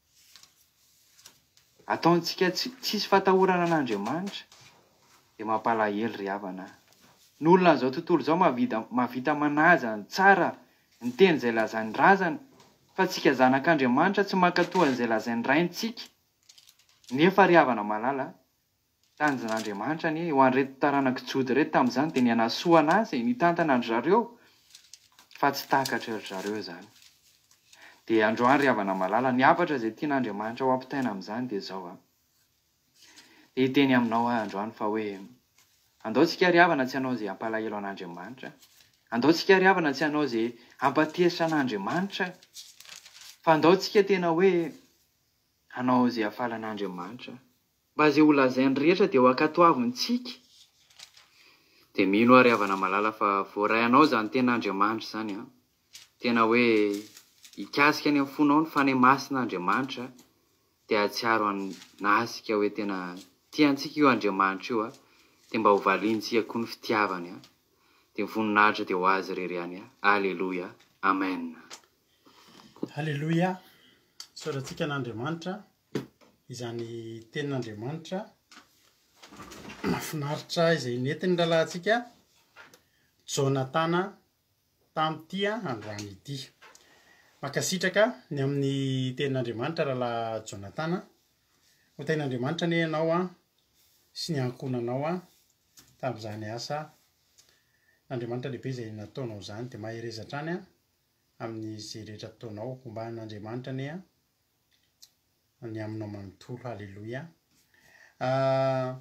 Ataontsika tsisy fatahorana an'Andriamanitra dia mampalahelo ry havana. Ny olona n'izao tontolo izao mavita mavita manaja ny tsara, ny teny izay lazan'ny razana, fa tsika zanak'Andriamanitra tsy mankatoa an'izay lazain'ny raintsika. Nefa ry havana malala, tanjon'Andriamanitra ny ho an'ireto taranaka jody reto tamin'izany dia nianasoa anazy, nitantana andry zareo, fa tsy takatra ry zareo izany. Dia androany ry havana malala, ny hafatra izay tian'Andriamanitra ho ampitaina amin'izany dia izao a. Dia hiteny aminao aho androany fa hoe andaontsika ry havana tsy hanao izay hampalahelo an'Andriamanitra. Andaontsika ry havana tsy hanao izay hampatezitra an'Andriamanitra. Fa andaontsika tena hoe hanao izay hafala an'Andriamanitra. Mba izay ho lazainy rehetra dia ho ankatoavintsika. Dia mino ry havana malala fa voarainao izany ten'Andriamanitra izany a. Tena hoe hikasika any amin'ny fonao ny fanahy masin'Andriamanitra dia hatsiaro an'asika hoe tena tiantsika io Andriamanitra io a. Dia mba ho valintsika koa ny fitiavany a. Dia voninahitra dia ho azy irery ihany a. Alleluia. Amen.
Alleluia. Soratsika n'Andriamanitra izany tenin'Andriamanitra mahafinaritra izay nentiny lalahintsika Jonatana tamin'ity androany ity. Makasitraka ny amin'ny tenin'Andriamanitra lalahy Jonatana. Ho tain'Andriamanitra ny ianao a sy ny ankonanao a tamin'izany asa. Andriamanitra lehibe izay nataonao izany dia maherezatra any a amin'izay rehetra ataonao. Omban'Andriamanitra ny a ny aminao manontolo. Alleluia. Uh,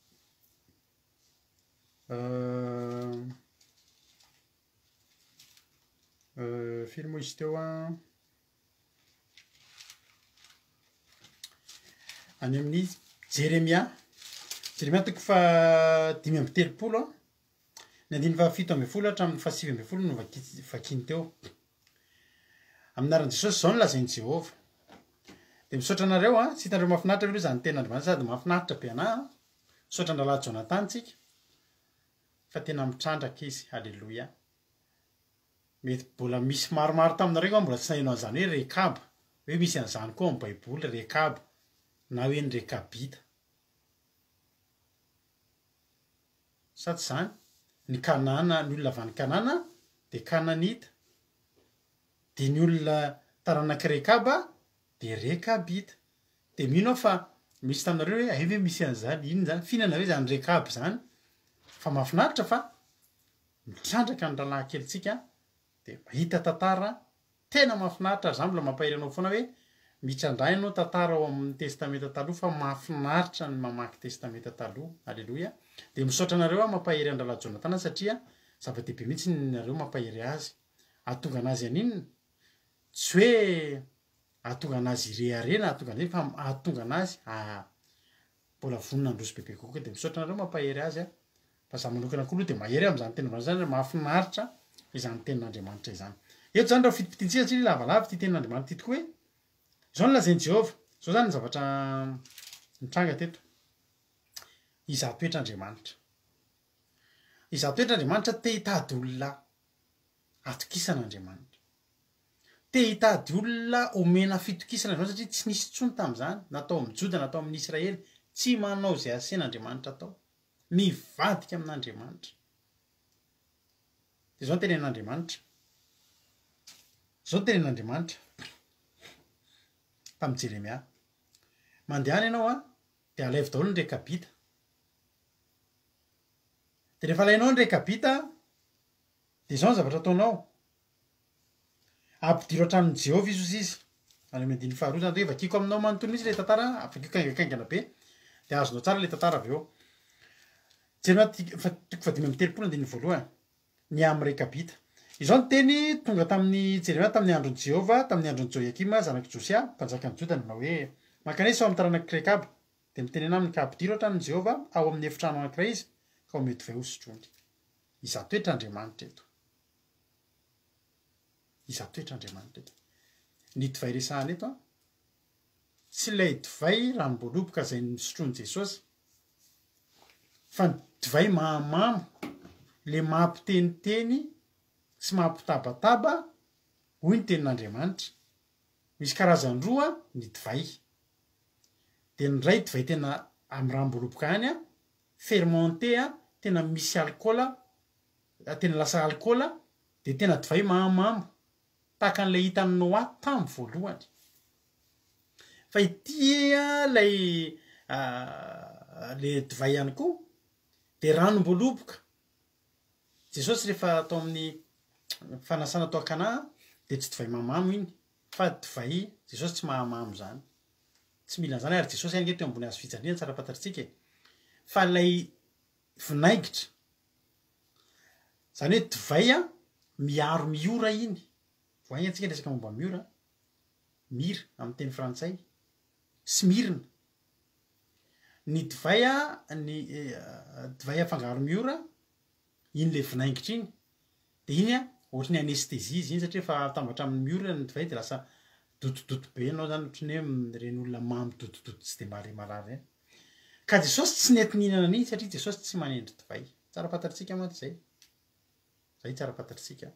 uh, uh, firy moa izy teo a any amin'ny Jeremia. Jeremia toko fa dimy amby telopolo a. Ny andiny fa fito amby folo hatramin'ny fa sivy amby folo no vakiny teo. Amin'ny anaran'i Jesosy izao no lazain'i Jehovah. Dia misaotra anareo a, tsy hitanareo mahafinaritra aloha izany ten'Andriamanitra sady mahafinaritra be anahy. Misaotra ny lalahy Jonatana tsika fa tena mitrandraka izy. Alleluia. Mety mbola misy maromaro taminareo mbola tsy nahaino an'izany hoe Rekaba. Hoe misy an'izany koa amin'ny Baiboly Rekaba na hoe ny Rekabita. Sa tsy izany? Ny Kanana, ny olona avy any Kanana dia Kananita. Dia ny olona taranaka Rekaba dia Rekabita. Dia mino aho fa misy taminareo hoe aive misy an'izany, inona izany? Fihinana hoe izany Rekaba izany? Fa mahafinaritra fa mitrandraka ny lalahy kelitsika dia mahita tantara tena mahafinaritra. Izany mbola mampahery anao foana hoe mitrandraй ianao tantara ao amin'ny testamenta taloha fa mahafinaritra ny mamaky testamenta taloha. Alleluia. Dia misaotra anareo a mampahery any lalahy Jonatana satria zava-dehibe mihitsy nareo mampahery azy. Ahatonga anazy aninona? Tsy hoe ahatonga anazy reharena, ahatonga anazy fa ahatonga anazy mbola vonina androso bebe kokoa. Dia misaotra anareo mampahery azy a. Fa za manokana koa aloha dia mahery amin'izany tenin'Andriamanitra izany mahafinaritra izany tenin'Andriamanitra izany. Eto izany raha fitipitiantsika satria lavalava ity tenin'Andriamanitra ity tokoa hoe izao no lazain'i Jehovah. Izao izany ny zavatra mitranga teto. Izato toetr'Andriamanitra. Izato toetr'Andriamanitra te hitady olona atokisan'Andriamanitra. Te hitady olona omena fitokisana satria tsy nisy intsony tamin'izany. Natao amin'ny Joda, natao amin'ny Israely. Tsy manao izay asain'Andriamanitra atao. Mivadika amin'Andriamanitra. Dia izao ny tenen'Andriamanitra. Izao ny tenen'Andriamanitra tamin'i Jeremia. Mandehana ianao a dia alaivo daholo ny Rekabita. Dia rehefa alainao ny Rekabita dia izao ny zavatra ataonao. Ampidiro hatramin'i Jehovah izy izy. Any amin'ny andiny faharoa izany hoe vakiko aminao manontolo mihitsy ilay tantara, vakiko kaingakaingana be. Dia azonao tsara ilay tantara avy eo. Jeremia toko fa dimy amby telopolo andiny voalohany. ny amin'ny rekabita izao ny teny tonga tamin'ny Jeremia tamin'ny andron'i Jehova tamin'ny andron'i Joiakima zanak'i Josia mpanjakan'ny Jodana na hoe makanesa ao amin'ny taranak'i Rekaba dia mitenena amin'ny kabodiro hatranin'i Jehova ao amin'ny efitrano anankiray izy ka ho mety vai hosotrony izato toetr'Andriamanitra eto izato toetr'Andriamanitra eto ny divay resahana eto a tsy ilay divay ranom-boaloboka izay nisotroany Jesosy fa ny divay mahamamo le mampiteniteny sy mampitabataba hoy ny tenin'Andriamanitra misy karazany roa ny divay dia ny ray divay tena amin'ny ranom-boaloboka any a fermenté a tena misy alkôla tena lasa alkôla dia tena divay mahamamo tahaka an'ilay hitan'ny Noa tamin'ny voalohany fa ity lay le divay ihany koa dia ranom-boaloboka Jesosy rehefa atao amin'ny fanasana tao Kana dia tsy divay mahamamo iny fa divay Jesosy tsy mahamamo zany tsy mila zany ary Jesosy any teo ambony hazo fijaliana tsara fantatritsika fa lay vinaingitra zany hoe divay a miaro miora iny voaigna antsika resaka momba miora mira amin'ny teny frantsay sy mirina ny divay a ny divay afangaro miora iny le vinaingitra iny dia iny a ohatra ny anestesia izy iny satria fa atambatra amin'ny miora ny divay dia lasa dotodoto be anao zany ohatra ny hoe reny olona mamy dotodoto tsy dia mahare marary reny ka Jesosy tsy nety nihinana an'iny satria Jesosy tsy manendry divay tsara fantatritsika mantsy zay zay tsara fantatritsika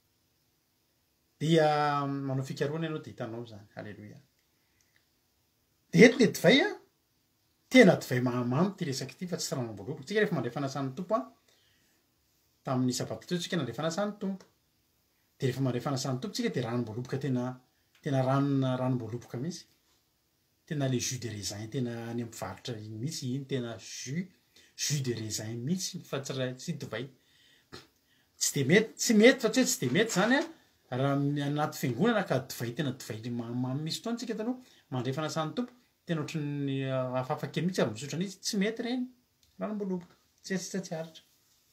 dia manao fikaroana ianao dia hitanao zany halleloia dia eto le divay a tena divay mahamamo ty resaka ity fa tsy ranom-boaloboka tsika rehefa mandray fanasan'ny tompo a tamin'ny sabata teo tsika nandray fanasan'ny tompo dia rehefa mandray fanasan'ny tompo tsika dia ranom-boaloboka tena tena ranona ranom-boaloboka mihitsy tena le jus de raisin tena any ampivarotra iny mihitsy iny tena jus jus de raisin mihitsy fa tsy tsy divay tsy de mety tsy mety fa tsy hoe tsy de mety zany a raha anaty fiangonana ka divay tena divay le mahamamo misy fotoana tsika taloha mandray fanasan'ny tompo tena ohatran'ny hafahafa kely mihitsy ary misotra an'izy tsy mety reny ranom-boaloboka tsy tsy tsy haritra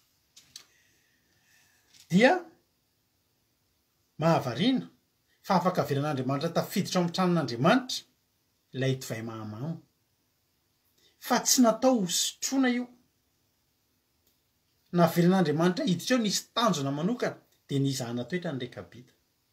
dia mahavariana fa afaka averan'Andriamanitra tafiditra ao amin'ny tranon'Andriamanitra ilay divay mahamamo fa tsy natao hosotroana io na averan'Andriamanitra hiditra eo nisy tanjona manokana dia nizahana toetra ny rekabita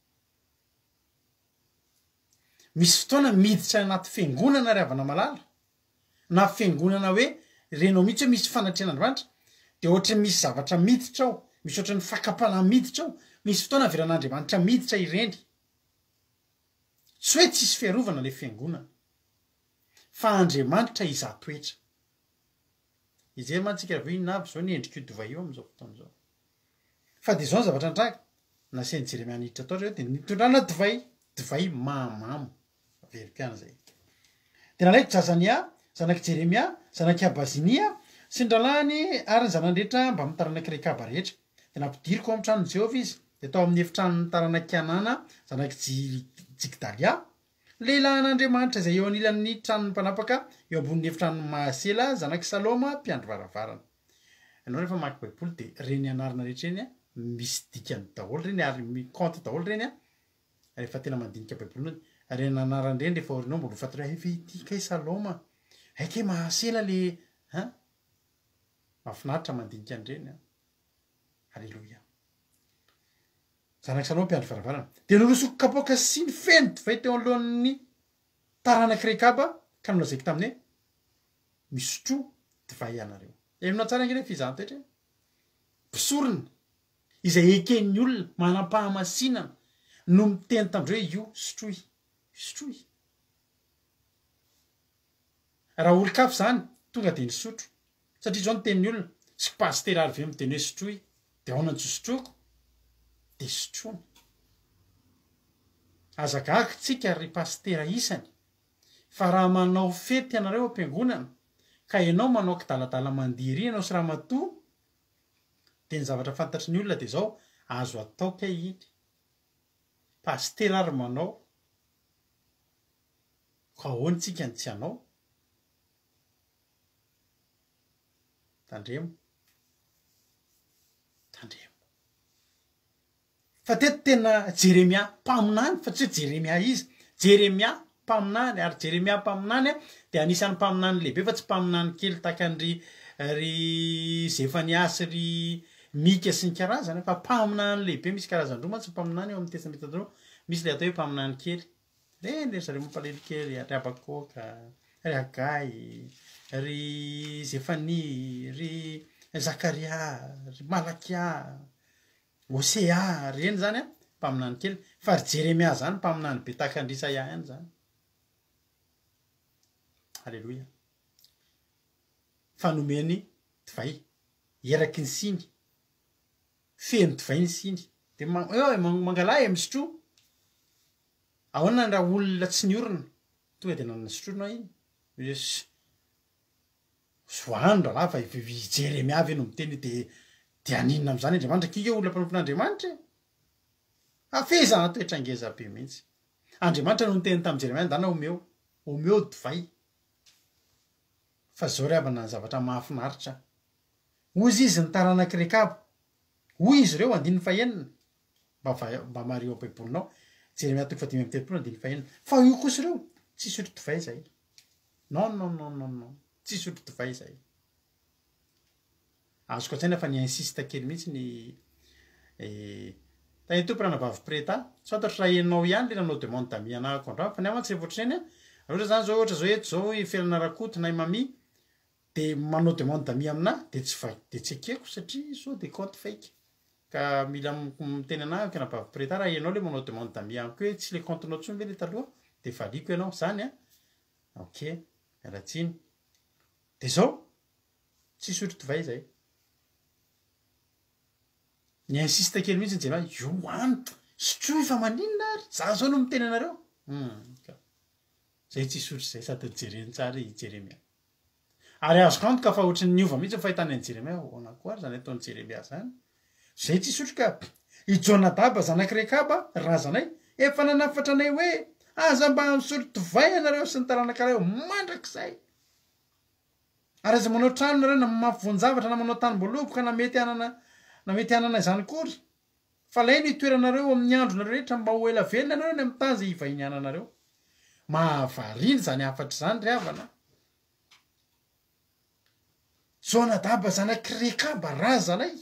misy fotoana miditra anaty fiangonana ry havana malala na fiangonana hoe renao mihitsy hoe misy fanatrehan'Andriamanitra dia ohatra misy zavatra miditra ao misy ohatra ny fakapana miditra ao misy fotoana averan'Andriamanitra miditra ireny tsy hoe tsisy fiarovana le fiangonana fa Andriamanitra izaho toetra ijery mantsika raha inona avy zao ny endrik'io divay io amin'izao fotoana izao fa dia izao ny zavatra nitranga nasian'i Jeremia niditra tao reo dia nitondrana divay divay mahamamo verikana zay dia nalaiko Jazania zanak'i Jeremia zanak'i Abazinia sy ny ralahany ary ny zanany-drehetra mba amin'ny taranak'i Rekaba rehetra dia nampidiriko ao amin'ny tranon'i Jehova izy dia tao amin'ny efitranony taranak'i Anana zanak'i Jigdalia lehilahy an'Andriamanitra izay eo anilan'ny tranony mpanapaka eo ambonin'ny efitranony Mahasela zanak'i Saloma mpiandro varavarana ianao rehefa mamaky baiboly dia reny anarana rehetra reny a misy dikany daholo reny ary mikante daholo reny a rehefa tena mandinika baiboly reny anarany reny rehefa orinao mbola fatara efa ity kay Saloma haike Mahasela le ha mahafinaritra mandinika an'ireny a halleloia zanak'i Saloma mpiandro varavarana dia nolosoko kapoaka sy ny feno divay teo alohan'ny taranak'i Rekaba ka nolazaiko taminy hoe misotro divay ianareo eminao tsara angeny fizahany toetra mpisorona izay eken'ny olona manam-pahamasinana no miteny tamindreo io sotroy sotroy raha olo-kafo zany tonga dia nisotro satria izao ny tenin'ny olona sy pastera ary ve miteny hoe sotroy dia ahoana ny tsy sotroko dia sotroana azagagitsika ry pastera isany fa raha manao fety ianareo am-piangonana ka ianao manao kidaladala mandiry ianao sy raha matoa dia ny zavatra fantatry ny olona dia izao azo atao kay iny pastera ary manao ka ahoany tsika ny tsy anao tandremo tandremo fa teto tena Jeremia mpaminany fa tsy Jeremia izy Jeremia mpaminany ary Jeremia mpaminany dia anisan'ny mpaminany lehibe fa tsy mpaminany kely takan'ny ry Zefaniasy ry Mika sy ny karazany fa mpaminany lehibe misy karazany roa tsy mpaminany eo amin'ny testamenta roa misy le atao hoe mpaminany kely reny ry zareo mampalahelo kely ry Abakoka ry Hagai ry Zefania ry Zakaria ry Malakia Hosea reny zany a mpaminany kely fa ry Jeremia zany mpaminany be takan'ny Isaia ihany zany. Halleloia. Fanomeny divay eraky ny siny feno divay ny siny de mangalahy misotro ahoana raha olona tsy niorina tonga de nanana sotroinao iny yes soandro raha fa Jeremia avy no miteny de de aninona am'izany Andriamanitra kika olona mpanompon'Andriamanitra afezana toetra ngeza be mihitsy Andriamanitra no niteny tamin'ny Jeremia dana omeo omeo divay fa zao ry havana ny zavatra mahafinaritra ozy izy ny taranak'i Rekabo hoy izy ireo andiny fahenina mba mario am-baibolinao Jeremia toko fadimy amby telopolo andiny fahenina fa io kosa ireo tsy sotro divay zay non non non non non tsy sotro divay zay azoko atsaina fa ni-insiste kely mihitsy ny tany tomporana vavy preta tsy fantatro raha enao ihany le nanao demande d'ami anahako androany fa ny amantsy rehefa ohatrany ohatra zany zao ohatra zao eto zao ifelana rakoto na mami de manao demande d'ami amina de tsy va de tsy ekeko satria so de compte fake ka mila miteny anahako ana vavy preta raha enao le manao demande d'ami amiko hoe tsy le comptenao tsony ve le taloha de valiko ianao zany a ok mialatsiny de zao tsy sotro divay zay ny insiste kely mihitsy ny Jeremia io any sotro fa maninona ary za zao no miteny anareo zay tsy sotro zay sady jereny tsara i Jeremia ary azo kanto ka fa ohatry ny niova mihitsy fahitana ny Jeremia onakoary zany ataon'ny Jeremia zany zay tsy sotro ka i Jonadaba zanak'i Rekaba razanay efa nanafatra anay hoe aza mba misotro divay anareo sy ny taranak'areo mandrakizay ary aza manao trano nareo na mafy voan-javatra na manao tany-boaloboka na mety anana na mety anana izany kory fa laino itoeranareo amin'ny andro nareo rehetra mba ho ela velona anareo ny amin'ny tany zay ivahiny ananareo mahavariny zany afatra zany ry havana Jonadaba zanak'i Rekaba razanay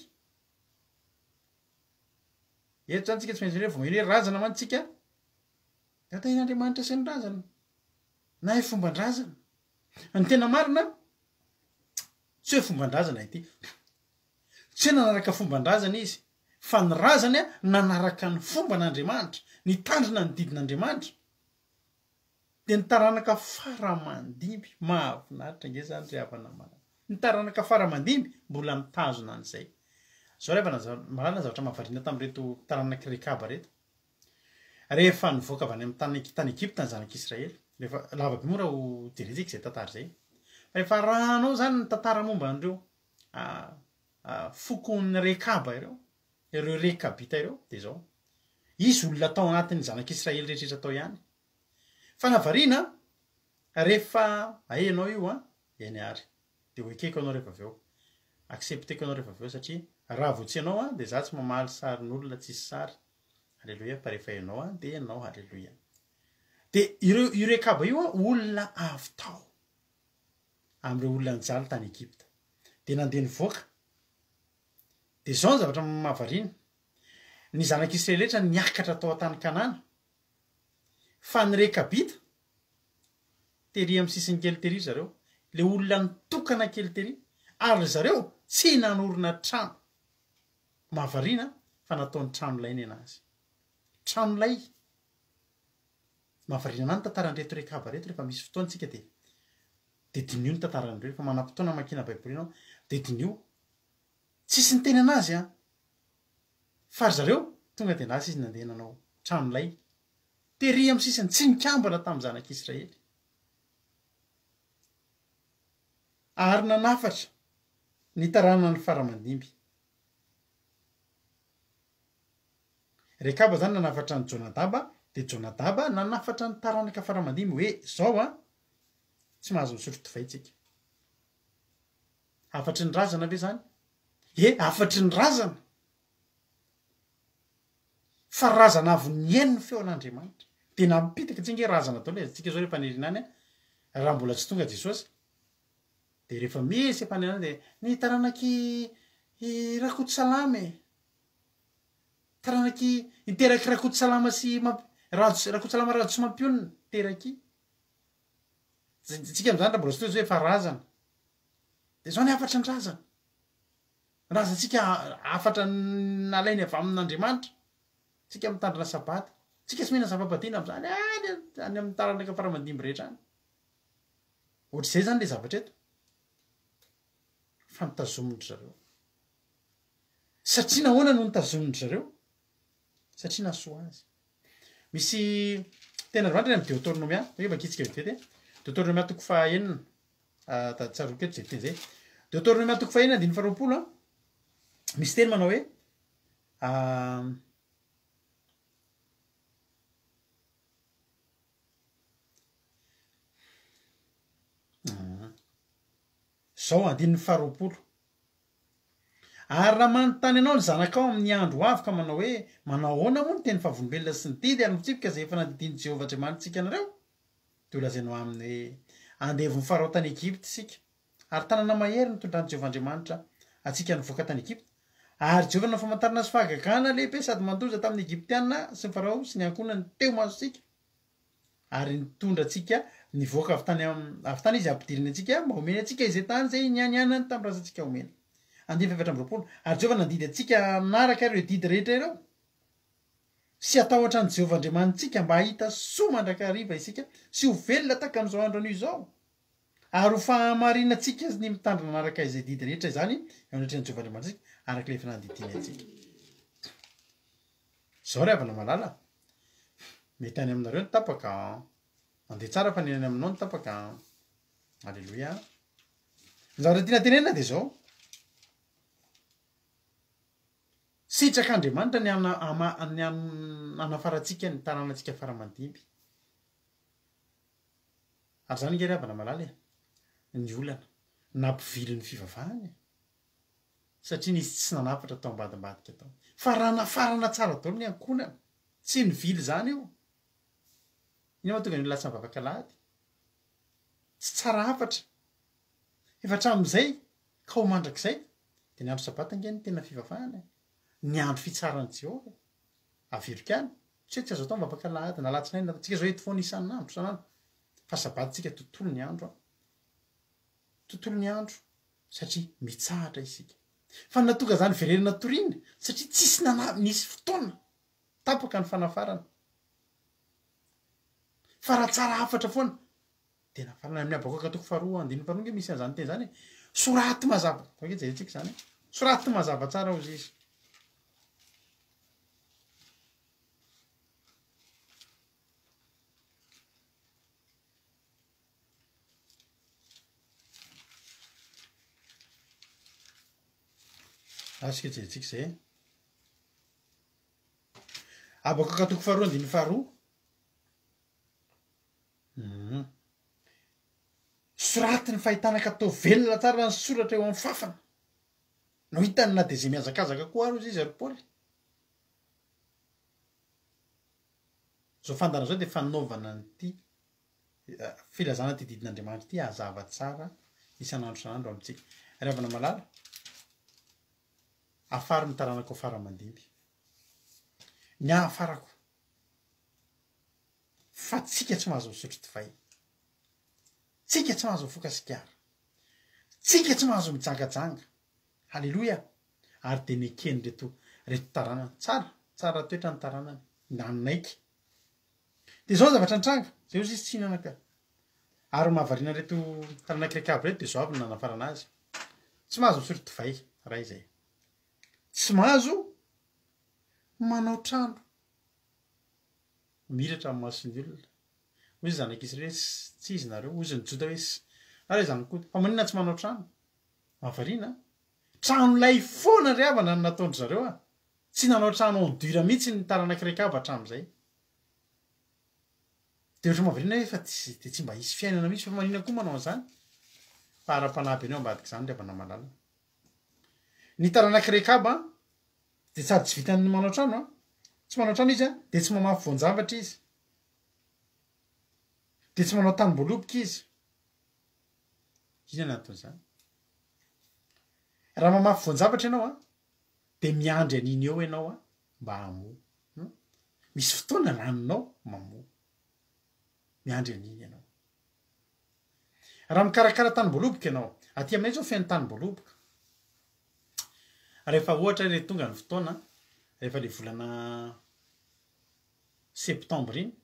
eto zany tsika tsy maintsy vao maheno hoe razana mantsika de atain'Andriamanitra sy ny razana na hoe fomban-drazana ny tena marina tsy hoe fomban-drazana ity tsy hoe nanaraka fomban-drazana izy fa ny razany a nanaraka ny fomban'Andriamanitra ny tandrina ny didin'Andriamanitra de ny taranaka faramandimby mahafinaritra nge zany ry havana maro ny taranaka faramandimby mbola mitazona an'izay zao rehefa malala zavatra mahavariana tamin'reto taranak'i Rekaba reto rehefa nivoaka avy any amin'ny tany tany Egypta ny zanak'Israely rehefa lavabe moa raha ho jerentsika zay tantara zay rehefa rahanao zany ny tantara momba an'ireo fokon'ny Rekaba ireo ireo Rekabita ireo de zao izy olona tao anatin'ny zanak'Israely rehetrrehetra tao ihany fa navarina rehefa ahenao io a eny ary de ho ekeko anao rehefa avy eo accepteko anao rehefa avy eo satria raha votsy anao a de za tsy mamaly sarin'olona tsisy sary halleloia fa rehefa enao a de enao halleloia de ireo io Rekaba io a olona avy tao am'ireo olona nijaly tany Egypta de nandeha nivoaka de zao ny zavatra mahavariana ny zanak'Israely rehetra niakatra tao an-tany Kanana fa ny Rekabita tery amin'ny sisiny kely tery zareo le olona nitokana kely tery ary zareo tsy nanorina trano mahavariana fa nataony trano lay ny anazy trano lay mahavariana na ny tantaran'reto Rekaba reto rehefa misy fotoantsika de de dinio ny tantaran'ireo fa manam-potoana makina baiboly ianao de dinio tsisy ny teny anazy a fa zareo tonga de lasa izy nandeha nanao trano lay tery amin'ny sisiny tsy nikambana tamin'ny zanak'Israely ary nanafatra ny tarana ny faramandimby Rekaba zany nanafatra ny Jonadaba de Jonadaba nanafatra ny taranaka faramandimby hoe zao a tsy mahazo misotro divay tsika afatry ny razana ve zany e afatry ny razana fa razana avy ny eny ny feon'andriamanitra de nampitaka tsinge razana atao le tsika zao rehefa nirinany a raha mbola tsy tonga jesosy de rehefa misy efanenana de ny taranaky rakoto salamy taranaky iteraky rakoto salama sy rakoto salama raha tsy mampionina teraky tsika am'zany raha mbola tsy toy hoe fa razana de zao ny afatra ny razana razantsika afatra nalainy avy amin'andriamanitra tsika mitandrina sabata tsika tsy mihina zava-padina am'zany any any amin'ny taranaka faramandimby rehetra any ohatr'izay zany le zavatra eto fa mitazomindry zareo satria nahoana no nitazomindry zareo satria nasoa azy misy tena andriamanitra ny deutéronomia hoe makitsika vetivety deutéronomia toko faha enina tsaroketo zay teny zay deutéronomia toko faha enina dimy faharoapolo a misy teny manao hoe zao andininy faharoapolo ary raha manontany anao ny zanakao amin'ny andro avy ka manao hoe manao ahoana moa ny teny fahavolombelona sy ny didy ary mitsipika zay efa nandidiny Jehovah Andriamanitsika anareo de olazainao aminy hoe andevon'ny farao tany Egypte sika ary tanana mahery nitondran'i Jehovah Andriamanitra atsika nivoaka tany Egypte ary Jehovah nafamantarana azy fahagagana lehibe sady mandoza tamin'ny Egyptiana sy ny farao sy ny ankonany teo masosika ary nitondra atsika nivoaka avy tany avy tany izy ampidiriny atsika mba omeny atsika izay tany zay nianianany tamin'ny razantsika omena andiny faefatra amby roapolo ary Jehovah nandidy atsika naraka ireo didy rehetra ireo sy atahotra ny Jehovah Andriamanitsika mba hahita soa mandrakariva isika sy ho velona taka am'izao andro anio izao ary ho fahamarina atsika ny mitandrina anaraka izay didy rehetra izany eanatrehan'ny Jehovah Andriamanitsika araka le efa nandidiny atsika zao ry havana malala mety any aminareo ny tapaka mandeha tsara fa nenany aminao ny tapaka alleloia ny zavatra tiana tenenina de zao sitrak'Andriamanitra ny ana ny anafaratsika ny tanànatsika faramandimby ary zany nge ry havana malala e ny olana nampivily ny fivavahany satria nisy tsy nanafatra tao ambadimbadika tao fa raha nafarana tsara daholo ny ankonana tsy nivily zany io ino mahatonga ny lasa mivavaka lahady tsy tsara afatra efa hatram'izay ka ho mandrak'izay de ny andro sabata nge ny tena fivavahana ny andro fitsarany Jehovah avirikany tsy hoe tsy azo atao mivavaka lahady na alatsinainy tsika zao eto foana isan'andro isan'andro fa sabatatsika tontolo ny andro a tontolo ny andro satria mitsahatra isika fa natonga zany verena torina satria tsisy nana nisy fotoana tapaka ny fanafarana fa raha tsara afatra foana de nafarana amin'ny abakoka toko faharoa andininy faharoa nge misy an'izany teny zany soraty mazavaake jerentsika zany soraty mazava tsara ozy izy asika jerentsika zay abakoka toko faharoa andininy faharoa soraty ny fahitanaka atao velona tsara ny soratra eo amin'ny fafana no hitany na de zay miazakazaka koa ary ozy izy ary Paoly zao fandana zao de fanaovana nyty filazana ty didin'Andriamanitra ty azava tsara isan'andro isan'andro amintsika ry havana malala afary ny taranako faramandimby ny ahafarako fa tsika tsy mahazo misotro divay tsika tsy mahazo mifoka sikara tsika tsy mahazo mijangajanga halleloia ary de nekeny reto reto taranany tsara tsara toetra ny taranany nanaiky de zao zavatra nitranga zay ozy izy tsy hinanaka ary mahavarina reto taranaka reka aby reto de zao avy nanafarana azy tsy mahazo misotro divay raha izay tsy mahazo manao trano miratra amin'ny masony olona hoy izy zanak'Israely tsy izy nareo ozy ny Joda hoe ary zany koa fa manina tsy manao trano mahavariana trano lay foana ry havana ny nataondry zareo a tsy nanao trano endura mihitsy ny taranaka rekaba hatramin'izay de ohatra mahavariana hoe fa de tsy mba hisy fiainana mihitsy fa manina koa manao an'izany fa ara-panahy anao ambadika zany ry havana malala ny taranaka rekaba de sady tsy vitan'ny manao trano a tsy manao trano izy a de tsy mamafy voan-javatra izy de tsy manao tanimboloboka izy ina natao zany raha mamafy voan-javatra ianao a de miandry an'iny eo ianao a mba hamo misy fotoana raninao mamo miandry an'iny ianao raha mikarakara tanimboloboka ianao aty aminay zao feno tanimboloboka rehefa ohatra re tonga ny fotoana rehefa le volana septembre iny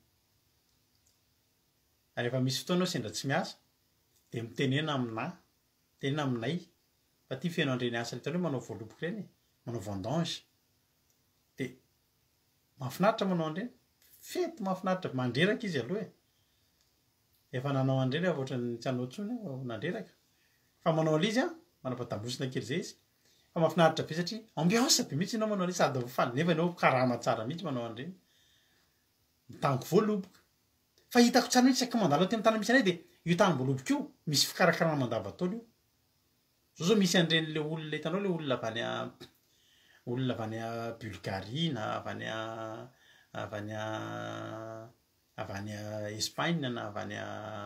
rehefa misy fotoana ao sendra tsy miasa de mitenena amina tenena aminay fa ty feno andreny asa le taloha hoe manao voaloboka reny manao vendange de mahafinaritra manao andreny fety mahafinaritra mandreraka izy aloha e efa nanao andreny rehefa ohatrany tsy hanao tsony nandreraka fa manao alizy a manapatambosina kely zay izy fa mahafinaritra be satria ambiance be mihitsy ianao manao alizy sady faly nefa ianao karama tsara mihitsy manao andreny mitango voaloboka fa hitako tsara mihitsy saky mandalo ty amin'ny tany misy anay de io tanimboloboka io misy fikarakarana mandavataona io zao zao misy andreny le olona hitanao le olona avy any a olona avy any a Bulgarie na avy any a avy any a avy any a Espagne na avy any a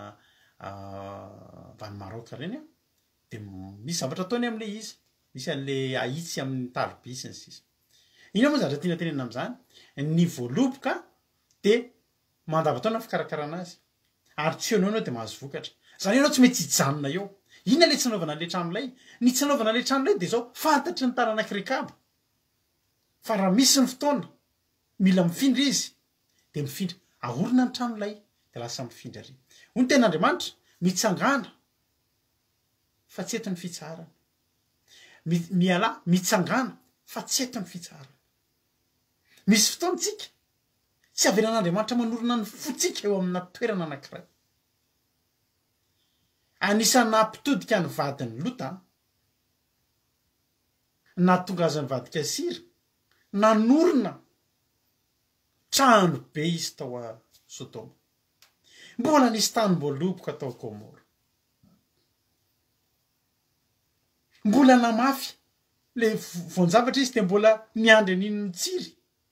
avy any Maroc reny a de misy zavatra ataony am'le izy misy an'le ahitsy amin'ny taribisy ny sisa ina moa zavatra tiana tenena am'zany ny voaloboka de mandavataona fikarakarana azy ary tsy eo anao de mahazo vokatra zany ianao tsy mety hijanona eo ina le tsy naovana le tranolay ny tsy naovana le tranolay de zao fantatry ny taranakirikaba fa raha misy ny fotoana mila mifindra izy de mifindra ahorona ny tranolay de lasa mifindra ry hoy ny ten'Andriamanitra mitsangana fa tsy eto ny fitsarana miala mitsangana fa tsy eto ny fitsarana misy fotoana tsika tsy avelan'Andriamanitra manorona ny fotsika eo amina toerana anankiray anisany nampitodika ny vadiny Lota na tonga azy ny vadika Sira nanorona trano be izy tao a Sodoma mbola nisy tanimboloboka tao Gomora mbola namafy le voan-javatra izy de mbola miandry an'iny mitsiry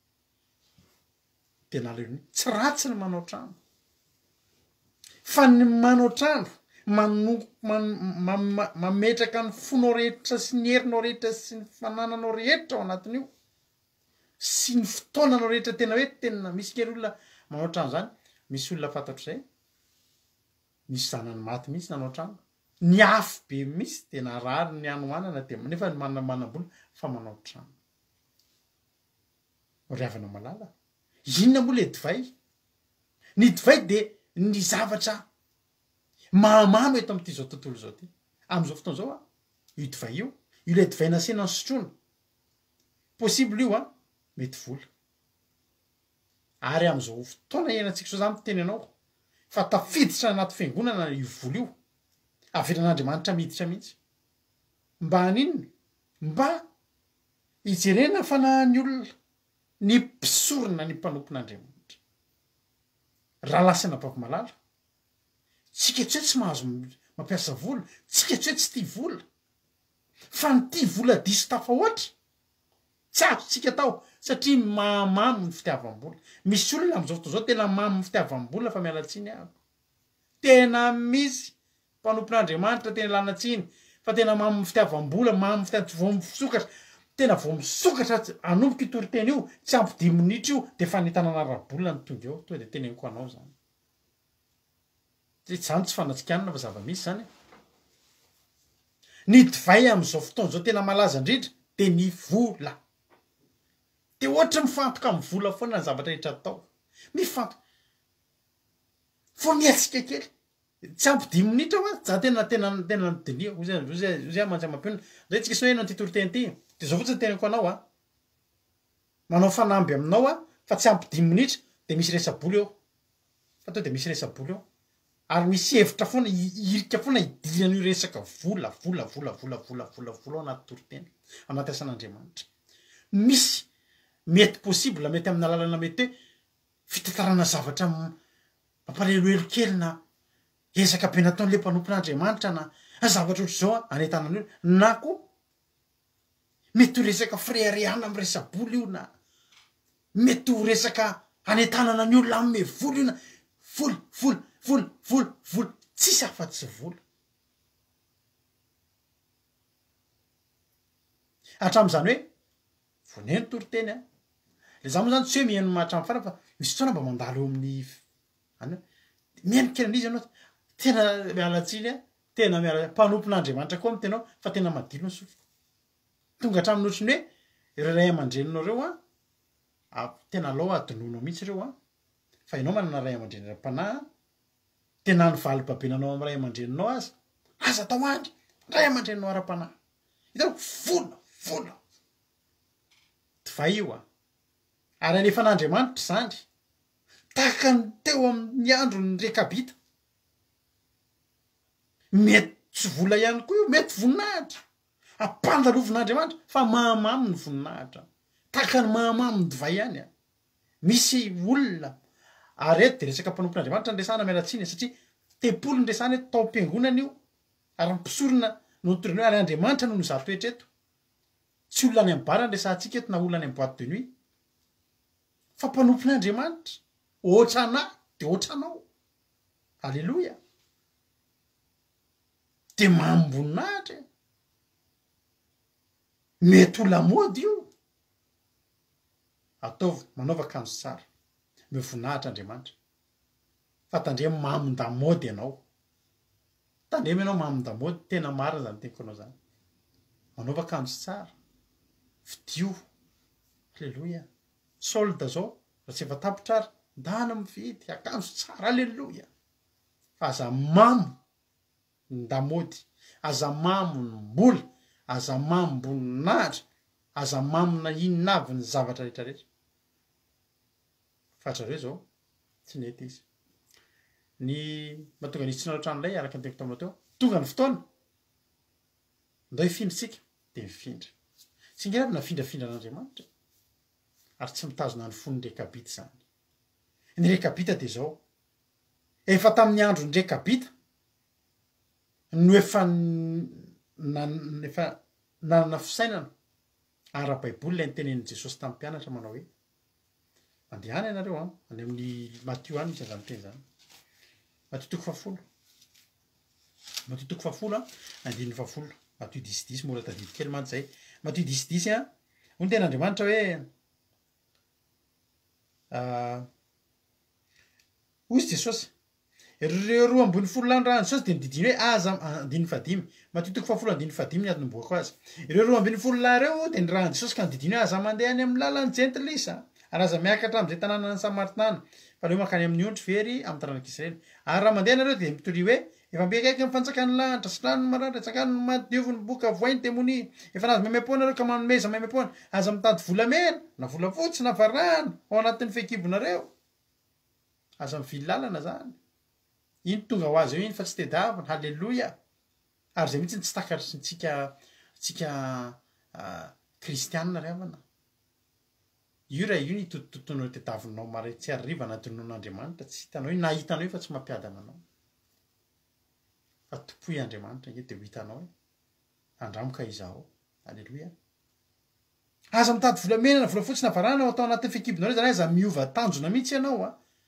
de naleny tsy ratsy ny manao trano fa ny manao trano mano mametraka ny fonao rehetra sy ny herinao rehetra sy ny fanananao rehetra ao anatin'io sy ny fotoananao rehetra tena hoe tena misy kely olona manao trano zany misy olona fantatro zay misy zanany maty mihitsy nanao trano ny afo be misy de narary ny anoanana de nefa ny manana manam-bola fa manao trano ry havana malala inona moa le divay ny divay de ny zavatra mahamamo eto am'ty zao tontolo zao ty am'izao fotoana zao a io divay io io le divay nasena ny sotroina possible io a mety vola ary am'izao fotoana iainantsika zao zany teny anao fa tafiditra anaty fiangonana io vola io avelan'Andriamanitra miditra mihitsy mba haninona mba hijerena fanahany olona ny mpisorona ny mpanompon'Andriamanitra raha lasana bako malala tsika tsy hoe tsy mahazo mampiasa vola tsika tsy hoe tsy tia vola fa ny tia vola diso tafa ohatra tsy azotsika tao satria mahamamo ny fitiavam-bola misy olona am'izao fotoana zao tena mamo ny fitiavam-bola fa mialatsiny aby tena misy mpanompon'Andriamanitra tena lanatsiny fa tena mamo ny fitiavam-bola mamo fitiav vo misokatra tena vo misokatra anomboka itoriteny io tsy ampy dimy minitra io de fa nitanana rabolina ny tonga eo to de teneniko anao zany zany tsy fanatsikanana fa zava-misy zany ny divay am'izao fotoana zao tena malaza indrindra de ny vola de ohatra mifantoka amy vola foana ny zavatra rehetra atao mifanto fo miatsika kely tsy ampy dimy minitra ao a za tena tena tena nydinia ozay mantsy amam-piona zay tsika sy hoe no tytoriteny ty de zao fotsiny tenako anao a manao fanamby aminao a fa tsy ampy dimy minitra de misy resaboly eo fa to de misy resaboly eo ary misy hevitra foana irika foana idirana io resaka vola vola vola vola vola vola vola ao anaty toriteny anaty asan'Andriamanitra misy mety possible mety amin'ny alalana mety hoe fitatarana zavatra mampaleloelo kely na ezaka be nataon'le mpanompon'Andriamanitra na zavatra ohatr' zao anentanany io na ko mety ho resaka freariana amy resaboly io na mety ho resaka anetanana ny olona ame volo ina volo volo volo volo volo tsisy afa-tsy volo hatram'izany hoe voneny toriteny a le za moa zany tsy hoe mihaino mahatramy fara fa misy fotoana mba mandalo eo amin'ny any mihaino kely izy ianao tena mialatsiny a tena miala mpanompon'Andriamanitra koa amitenao fa tena madilo ny sofa tonga hatramin'ny ohatrany hoe ireo ray aman-dreninao reo a tena lao adonono mihitsy reo a fa ianao manana ray aman-dreny ra-panahy tena ny valim-babenanao amin'ny ray aman-dreninao aza aza atao andry ray aman-dreninao ara-panahy hitanao vola vola va io a ary alefa n'Andriamanitra zany tahaka ny teo amin'ny andro ny rekabita mety tsy vola ihany koa io mety voninahitra ampandalovon'Andriamanitra fa mahamamy ny voninahitra tahaka ny mahamamy ny divay ihany a misy olona ary eto de resaka mpanompon'Andriamanitra nresana mialatsiny satria tepolo nresana hoe tao am-piangonana io ary mpisorona no nytoriny ary Andriamanitra no nizato etreto tsy olona any ambara nresantsika eto na olona any am-boîte de nuit fa mpanompon'Andriamanitra ohatra anahy de ohatra anao alleloia de mamboninahitra mety ho lamody io ataovy manaova akanjo tsara mevonahitra Andriamanitra fa tandremo mamondamody ianao tandremo ianao mamondamody tena marina zany teniko anao zany manaova akanjo tsara fidio alleloia solda zao raha tsy efa tapitra ary ndana mividy akanjo tsara alleloia fa aza mamo ndamody aza mamo ny mbola aza mamboninahitra aza mamona inavy ny zavatra rehetra rehetra fatrareo zao tsy nety izy ny mahatonga nisy tsinao tranolay araka ny teko taminao teo tonga ny fotoana ndao hifindritsika de mifindra singa aby nafindrafindra an'Andriamanitra ary tsy mitazona ny fony rekabita zany ny rekabita de zao efa tamin'ny andro ny rekabita no efa efa nanana fisainana ara-baiboly lay nytenen'i Jesosy tamin'ny mpianatra manao hoe andehana ianareo a any amin'ny Matio any misy an'izany teny zany Matio toko fafolo Matio toko fafolo a andininy fafolo Matio disidisy mora tadidy kely mantsy zay Matio disidisy a ho ny ten'Andriamanitra hoe hoy Jesosy ireo roa ambony folo lan-drano Jesosy de nididiny hoe aza andininy fadimy Matio toko fafolo andininy fadimy ny ady niboako azy ireo roa ambiny folo lahy reo de nirahany Jesosy ka nididiny hoe aza mandeha any amin'ny lalany jentilisa ary aza miakatra am'izay tanàna ny Samaritana fa leo makany amin'ny ondry very amin'ny taranak'Israely ary raha mandeha nareo de mitory hoe efa mbe akaiky ny fanjakany lanitra sy rano maratra tsakany madiovy ny boka voainy temony efa nazy maimaipoana reo ka manomeza maimaipoana aza mitady volamena na volafotsy na varana ao anatin'ny fehikibonareo aza mivily lalana zany iny tonga ho azy eo iny fa tsy tedavina halleloia ary zay mihitsy tsy takatry tsika tsika kristianina ry havana io raha io ny tototonao tediavinao mare tsy arriva anatinon'Andriamanitra tsy hitanao io na hitanao io fa tsy mampiadana anao fa topoy Andriamanitra nge de ho hitanao hoe andramoka izaho alleloia aza mitady volamena na volafotsy na varana atao anatin'ny fehikibonareo zany aza miova tanjona mihitsy ianao a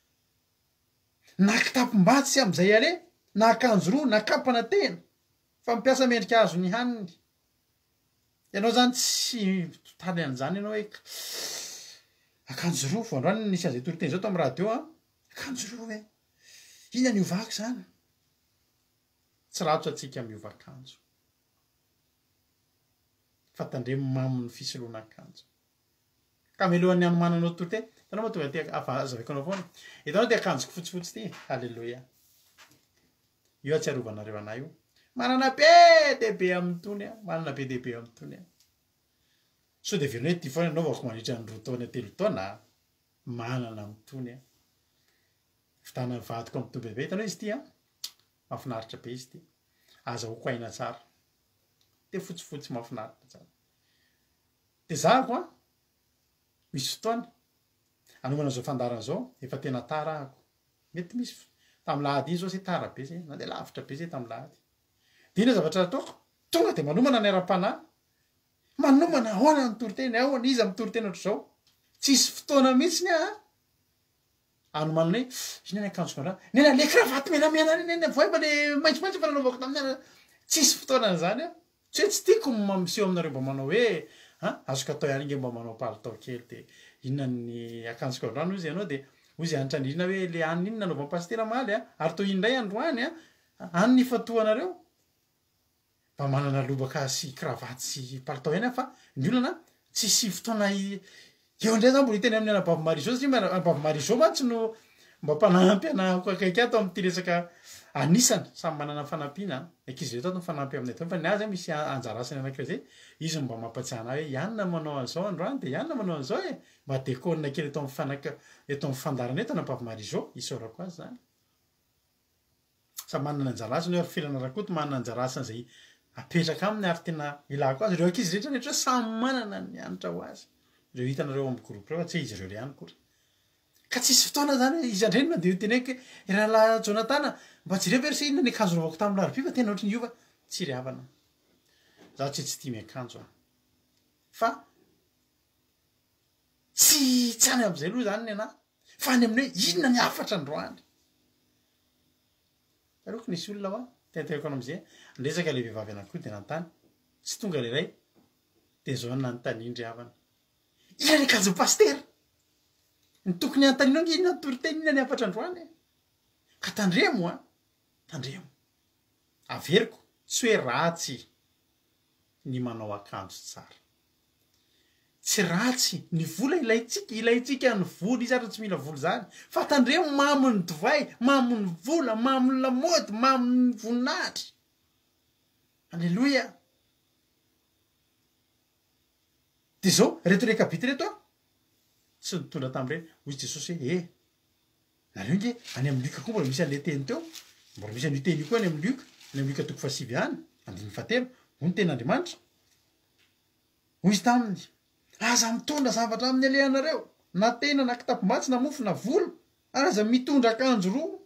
na kitapom-batsy am'izay ale na akanjo roa na kapana tena fa mampiasa mendrika azo ny haniny ianao zany tsy totaly an'izany ianao hoe akanjo roa vo androany nisy an'izay toriteny zao to amin'ny radio a akanjo roa hoe ina niovako zany tsy ratso atsika miova akanjo fa tandremo mamony fisoloana akanjo ka melohan'ny anomananao toriteny tanao ma tonga ty avazaveko anao foana hitanao ty akanjoko fotsifotsy ty alleloia io atsiarovanareo anay io manana be dehibe amin'ny tony a manana be dehibe amin'ny tony a so de verina hoe ty foana anaovako mandritra ny roa taona telo taona manana amin'ny tony a fitana vadiko amin'ny tomby bebe hitanao izy ty a mahafinaritra be izy ty aza hoko aina tsara de fotsifotsy mahafinaritra tsara de zahako a misy fotoana anomana zao fandarana zao efa tena tara ahako mety misy tamy lahady iny zao se tara be zay na de lavitra be zay tamy lahady de ina zavatra ataoko tonga de manomana ny ara-panahy manomana ahoana ny toriteny ahoana izy amy toriteny ohatr' zao tsisy fotoana mihitsy ny a anomanana hoe ina ny akanjoko raha nena le kravaty menamena reny voay mba le maitsomaitso fa nanaovako tamin'ny tsisy fotoana zany a tsy hoe tsy tiako mamiseho aminareo mba manao hoe a azoko atao ihany inge mba manao palitao kely de inona ny akanjoko androany izy ianao de ozy antrandrina hoe le aniny iny nanaova pastera maly a ary to indray androany a any ny fatoanareo mba manana lobaka sy kravaty sy palitao ihany a fa ny olana tsisy fotoana eo ndray zany mbola hiteny amin'ny anabavy marizao satria anabavy marizao mantsy no mba mpanampy anako akaiky ato amin'ity resaka anisany samy manana fanampiana ankizy reto ato mifanampy amin'ny atao fa ny azy misy anjara asany anakireo zay izy mba mampatsiahana hoe ianona manao an'izao androany de ianona manao an'izao e mba dekôna kely eto amin'ny fanak eto amin'ny fandarana eto anabavy marizao isaorako azy zany samy manana anjara asany hoe filana rakoto manana anjara asany zay apetraka aminy ary tena ilako azy reo ankizy rehetra rehetra samy manana ny anitra ho azy reo hitanareo amin'ny groupe reo tsy izy reo re ihany kory ka tsisy fotoana zany izy andrenina de teneko rahala jonatana mba tsy revery se inona ny akanjo rovako tamin'ny laripiva tena ohatry ny iova tsy ry havana za tsy tsy tia miakanjo a fa tsy tsy any am'izay aloha zany ny ana fa any amin'ny hoe inona ny afatra androany aroko nisy olona hoa tenateko ana am'izay nresaka le vehivavy anankoa de nantany tsy tonga leray de zao na nytanindry havana ina ny akanjo pastera ny tokony antanino ange inona nytoriteny inona ny afatra androany ka tandremo a tandremo averiko tsy hoe ratsy ny manao akanjo tsara tsy ratsy ny vola ilaitsika ilaitsika ny vola izy ary tsy mila vola zany fa tandremo mamony divay mamony vola mamony lamody mamony voninahitra alleloia de zao reto reka bity reto a tsy nitondra tam'ireny hoy jesosy hoe e nareo nge any amin'ny lioka koa mbola misy an'le teny teo mbola misy an'io teny io koa any amin'ny lioka any amin'ny lioka toko fasivy any andiny fatelo ho ny ten'andriamanitra hoy izy taminy aza mitondra zavatra amin'ny alehanareo na tena na kitapo-matsy na mofo na vola aza mitondra akanjo roa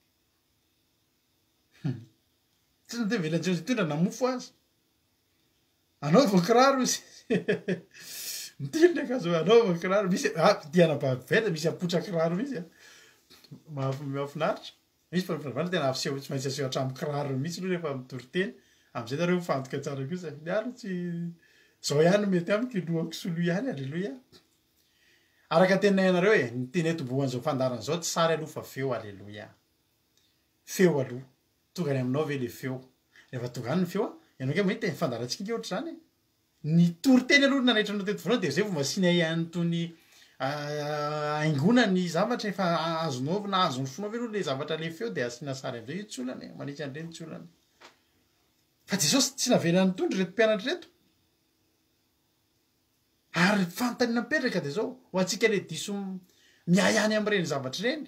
tsy na te velanjeozy mitondra na mofo azy anaova kiraro izy mitondra akanjo anaova kiraro misy diana bavela misy apotra kiraro misy mahafinaritra misy fanafana tena afiseho tsy maintsy aseho hatramin'ny kiraro mihitsy aloha rehefa mitory teny am'izay nareo mifantoka tsara kosa miaro tsy zao ihany mety amiko lohako solo ihany alleloia araka tena ianareo e ny teny etombohan'izao fandarana zao tsy sary aloha fa feo alleloia feo aloha tonga any aminao ve le feo rehefa tonga any ny feo a ianao ke mahita fandarantsika inge ohatry zany ny tory teny aloha nanaitra anao teto voanao de zay vo masiny ihany tony aingona ny zavatra efa azonao na azony fonao ve aloha le zavatra le feo de asina sary am'izay io tsy olana manitsy an'ireny tsy olana fa jesosy tsy navelany tondry reto mpianatra reto ary fantanina mipetraka de zao ho atsika le diso miay any am'ireny zavatra reny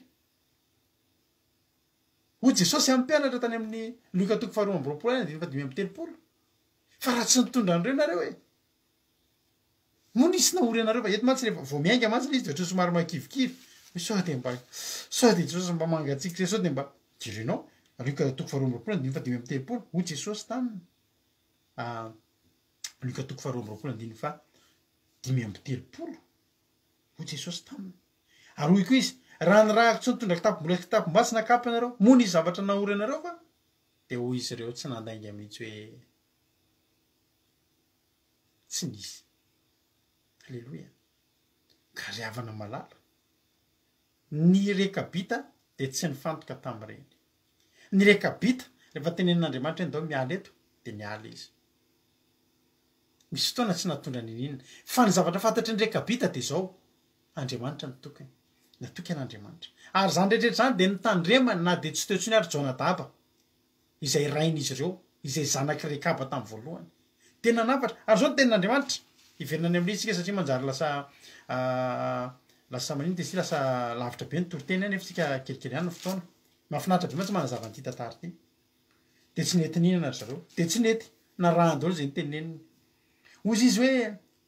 ho jesosy am'ny mpianatra tany amin'ny loka toko faharoa amby roapolo any andiny fadimy amby telopolo fa raha tsy nitondra an'ireo nareo e mo nisy nahory anareo fa eto mantsy rehefa vo miainga mantsy le izy de ohatry somary makivikivy sao de mba sao de jesosy mba mangatsika sao de mba jerenao loka toko faharoa amby roapolo andiny fadimy amby telopolo ho jesosy taminy loka toko faharoa amby roapolo andiny fa dimy amby telopolo ho jesosy taminy ary hoy koa izy raha ny raha tsy nitondra kitapo mbola kitapo-mbatsy nakapy anareo mo nisy zavatra nahory anareo fa de hoy izy reo tsy nandainga mihitsy hoe tsy nisy alleloia ka ry havana malala ny reka bita de tsy nifantoka tam'ireny ny reka bita rehefa tenen'andriamanitra endao miala eto de miala izy misy fotoana tsy natondra ninina fa ny zavatra fantatry ny reka bita de zao andriamanitra nitokany natoky an'andriamanitra ary zany rehetrarehetra zany de nitandremany na de tsy teo tsony ary jonadaba izay rain'izy ireo izay zanaky rekaba tamin'ny voalohany tena nafatra ary zao ny tenin'andriamanitra iverinany amin'le isika satria manjary lasa lasa manino de sy lasa lavitra be nytoriteny any efa tsika kelikely ihany ny fotoana mahafinaritra be mantsy manazava nyity tantara ty de tsy nety ninana ry zareo de tsy nety na raha andolo zay nyteneniny ozy izy hoe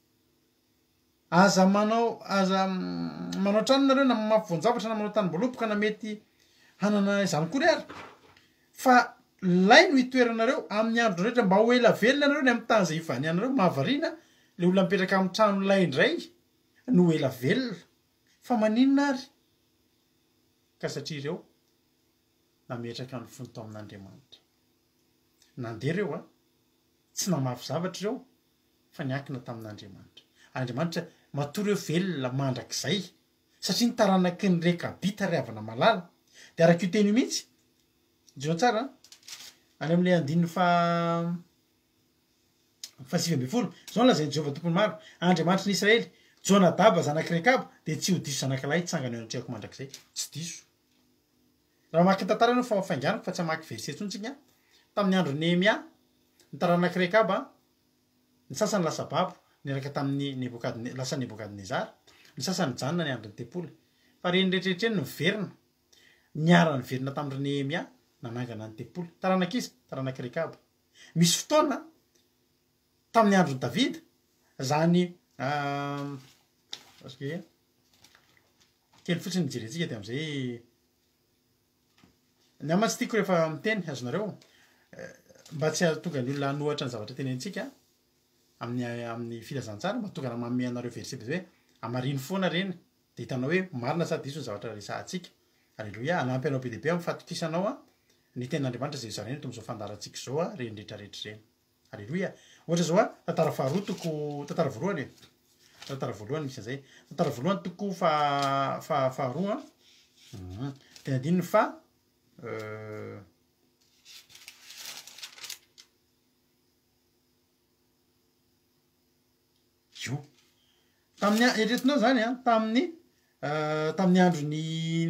aza manao aza manao trano nareo na mampivoanjavatra na manao tany mbolopoka na mety hanana izany kory ary fa lay no hitoeranareo amin'ny andro rehetra mba ho ela velona nareo ny amin'ny tany zay ivany anareo mahavariana le olona mipetraka amin'ny trano lay indray no ela velona fa maninona ary ka satria ireo nametraka ny fony tao amin'Andriamanitra nandeha reo a tsy namafy zavatra ireo fa niankina tamin'Andriamanitra. Andriamanitra matory eo velona mandrakizay satria ny taranaky ny rekabita riavana malala de araka io teny io mihitsy jeo tsara any amin'ilay andininy fa fa sivy amby folo zao lazainy Jehovah tompony maro Andriamanitra ny Israely Jonadaba zanaky Rekaba de tsy ho diso zanakalahy tsangany eo antrehako mandrakizay tsy diso. Raha maki tantara no fa fainganako fa tsy hamaky verset tsontsika tamin'ny andro Nehemia ny taranaky Rekaba ny sasany lasa babo niaraka tamin'ny Nebokadne lasa Nebokadnezara ny sasany janona ny andron'ny tempoly fa reny rehetrarehetra eny niverina niara niverina tamin'ny Nehemia nanangana ny tempoly taranaky izy taranaky Rekaba. Misy fotoana tamin'ny andron'ny Davida zany parce que kely fotsiny mijerentsika de am'izay ny amatsy tiako rehefa miteny azonareo mba tsy ahatonga ny olona hanohatra ny zavatra tenentsika amin'ny amin'ny filazantsara mba tonga raha manome anareo verset be hoe amariny foana reny de hitanao hoe marina sady diso ny zavatra resahantsika. Alleluia. Anampy anao be deaibe amin'ny fatokisanao a ny ten'Andriamanitra zay zareny tombo zao fandarantsika zao a reny rehetrarehetra reny. Alleluia. Ohatra zao a tantara faharoa toko tantara voalohany tantara voalohany misy an'izay tantara voalohany toko fa fa faharoa de andininy fa io tamin'ny eretrinao zany a tamin'ny tamin'ny andro ny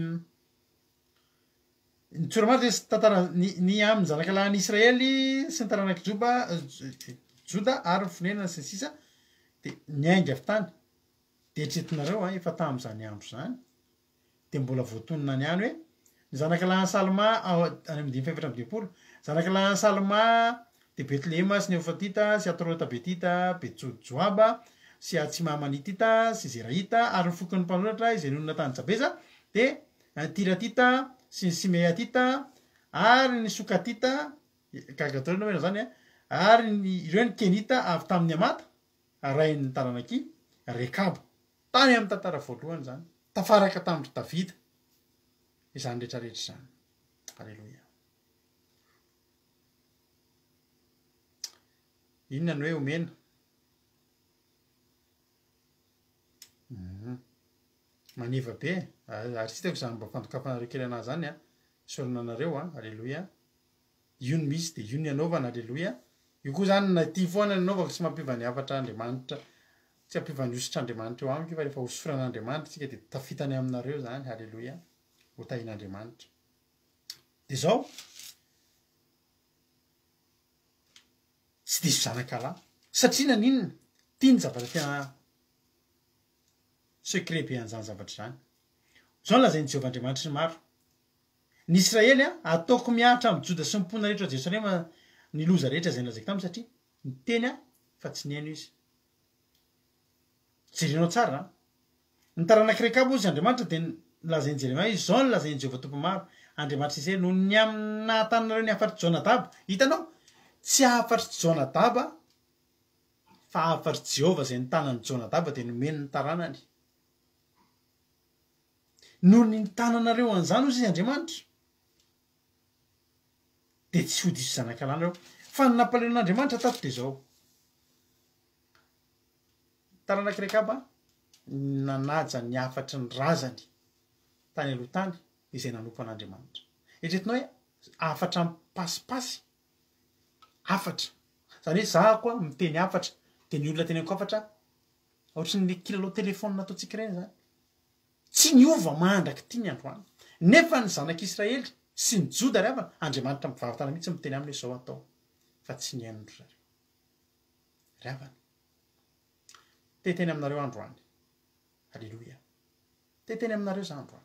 ny tsoramary resy tantara ny ny amin'ny zanakalahin'ny Israely sy ny taranaky Joba Joda ary fonenana sy ny sisa de niainga avy tany de etretinareo a efa tamin'izany andro zany de mbola voatonona ny any hoe ny zanakalahin'ny Salma any amin'ny dimy faefatra amby dimampolo zanakalahin'ny Salma de Betlehema sy Neofatita sy Atrota Betita Betjoaba sy Atsimamanitita sy Zerahita ary ny fokon'ny mpanoratra izay nonona tany Jabeza de Tiratita sy ny Simeatita ary ny Sokatita kagatorina hoe zany a ary ny ireo ny Kenita avy tamin'ny Amata rain'ny taranaky Rekaba tany amin'ny tantara voalohany zany tafaraka tamin'ny Davida izany rehetrarehetra zany. Alleluia. Inona ny hoe omena maneva be ary tsy hitako zany mba fandokafanareo kely anazy zany a sorona anareo a. Alleluia. Io ny misy de io ny anaovana. Alleluia. Io koa zany na ty foana ny anaovako tsy mampiova ny hafatra Andriamanitra tsy hampiova ny ositra Andriamanitra eo amiko fa rehefa osoran'Andriamanitra tsika de tafitany aminareo zany. Alleluia. Ho tahin'Andriamanitra de zao tsy diso zanakalahy satria naninona tia ny zavatra tena secret be an'izany zavatra zany zao ny lazainy Jehovah Andriamanitra ny maro ny Israely a ataoko miahatra amin'ny Joda sy ny mpona rehetra Jerosalema ny loza rehetra zay nolazaiko taminy satria ny teny a fa tsy niaino izy. Jerenao tsara ny taranaky Rekaba ozy Andriamanitra de lazainy Jeremia izy zao ny lazainy Jehovah tompony maro Andriamanitra Israely no ny amin'ny nahatanareo ny hafatr'i Jonadaba. Hitanao tsy hafatr'i Jonadaba fa hafatr'i Jehovah zay nitanan'i Jonadaba de nomeny ny taranany noho ny nitananareo an'izany ozy izy Andriamanitra de tsy ho diso zanakalanareo fa ny nampaleon'Andriamanitra tato de zao taranaky Rekaba nanaja ny hafatry ny razany tany aloha tany izay nanompo an'Andriamanitra. Eritretinao hoe afatra mipasipasy afatra zany hoe za koa miteny afatra de ny olona teneniko afatra ohatran'ny kilalao telefônina ataontsika reny zany tsy niova mandraky ty ny androany nefa ny zanak'Israely sy ny Joda rehefa Andriamanitra mivaritana mihitsy miteny aminy hoe zao atao fa tsy niainondro zareo rehavany te teny aminareo androany. Alleluia. te teny aminareo za androany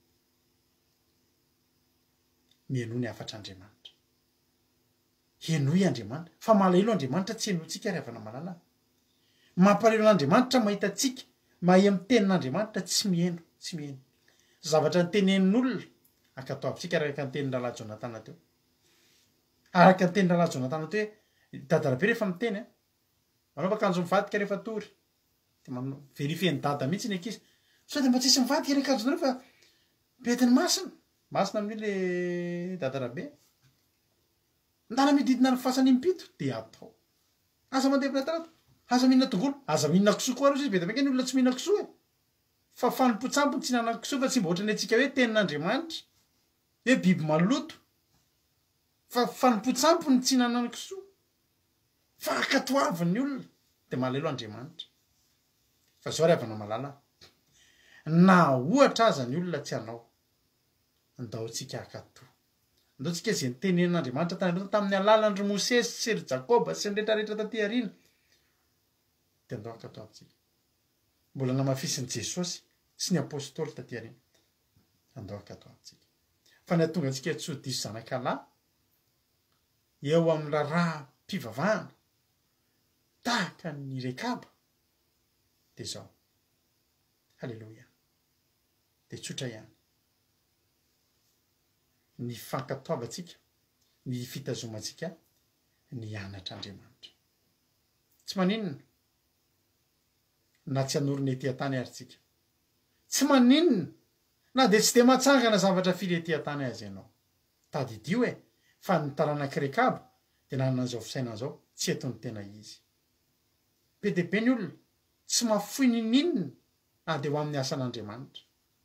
mienoa ny afatr'Andriamanitra enoy Andriamanitra fa malahelo Andriamanitra tsy enoantsika rehavana malala mampalahelo an'Andriamanitra mahita atsika mahay amin'ny tenin'Andriamanitra tsy mieno tsy mieno zavatra ny tenenin'olona akatao avitsika araka ny tenin'ny rahalahy Jonatana teo araka ny tenin'ny rahalahy Jonatana teo hoe dadarabe rehefa miteny a manao akanjo mivadika rehefa tory de manao verifie ny dada mihitsy ny ankizy sao de mba tsisy mivady kely akanjonareo fa betiny masina masina amin'io le dadarabe ndana mididina ny fasany impito de atao asa mandeha tarato asa mihinana tongolo aza mihinana kisoa koa ro izy be tameka ny olona tsy mihinana kisoa fa fanimpotsampony tsy hinana kisoa fa tsy mba ohatrany antsika hoe tenin'Andriamanitra hoe biby maloto fa fanimpotsampony tsy hinana kisoa fa akatoaviny olona de malelo Andriamanitra fa zao ry havana malala na ohatra aza ny olona tsy hanao andao tsika akato andao tsika zay nytenen'Andriamanitra tany tamin'ny alalan'ry Mosesy sy ry Jakoba sy ny rehetrarehetra taty arina de andao akato amintsika mbola namafisin'i Jesosy sy ny apôstôly taty arina andao akato amintsika fa ny atonga antsika tsy ho diso zanakalahy eo amin'ny raharaha mpivavahana tahaka ny Rekaba de zao halleloja de tsotra ihany ny fankatoavatsika ny fitazomantsika ny anatr'Andriamanitra tsy maninona na tsy hanorony etỳ tany ary tsika tsy maninona na de tsy de mahatsangana zavatra firy etỳ tany azy ianao tadidio e fa ny taranak'i Rekaba de nanana an'izao fisainan'izao tsy eto ny tena izy be de be ny olona tsy mafoy nininona na de ho amin'ny asan'Andriamanitra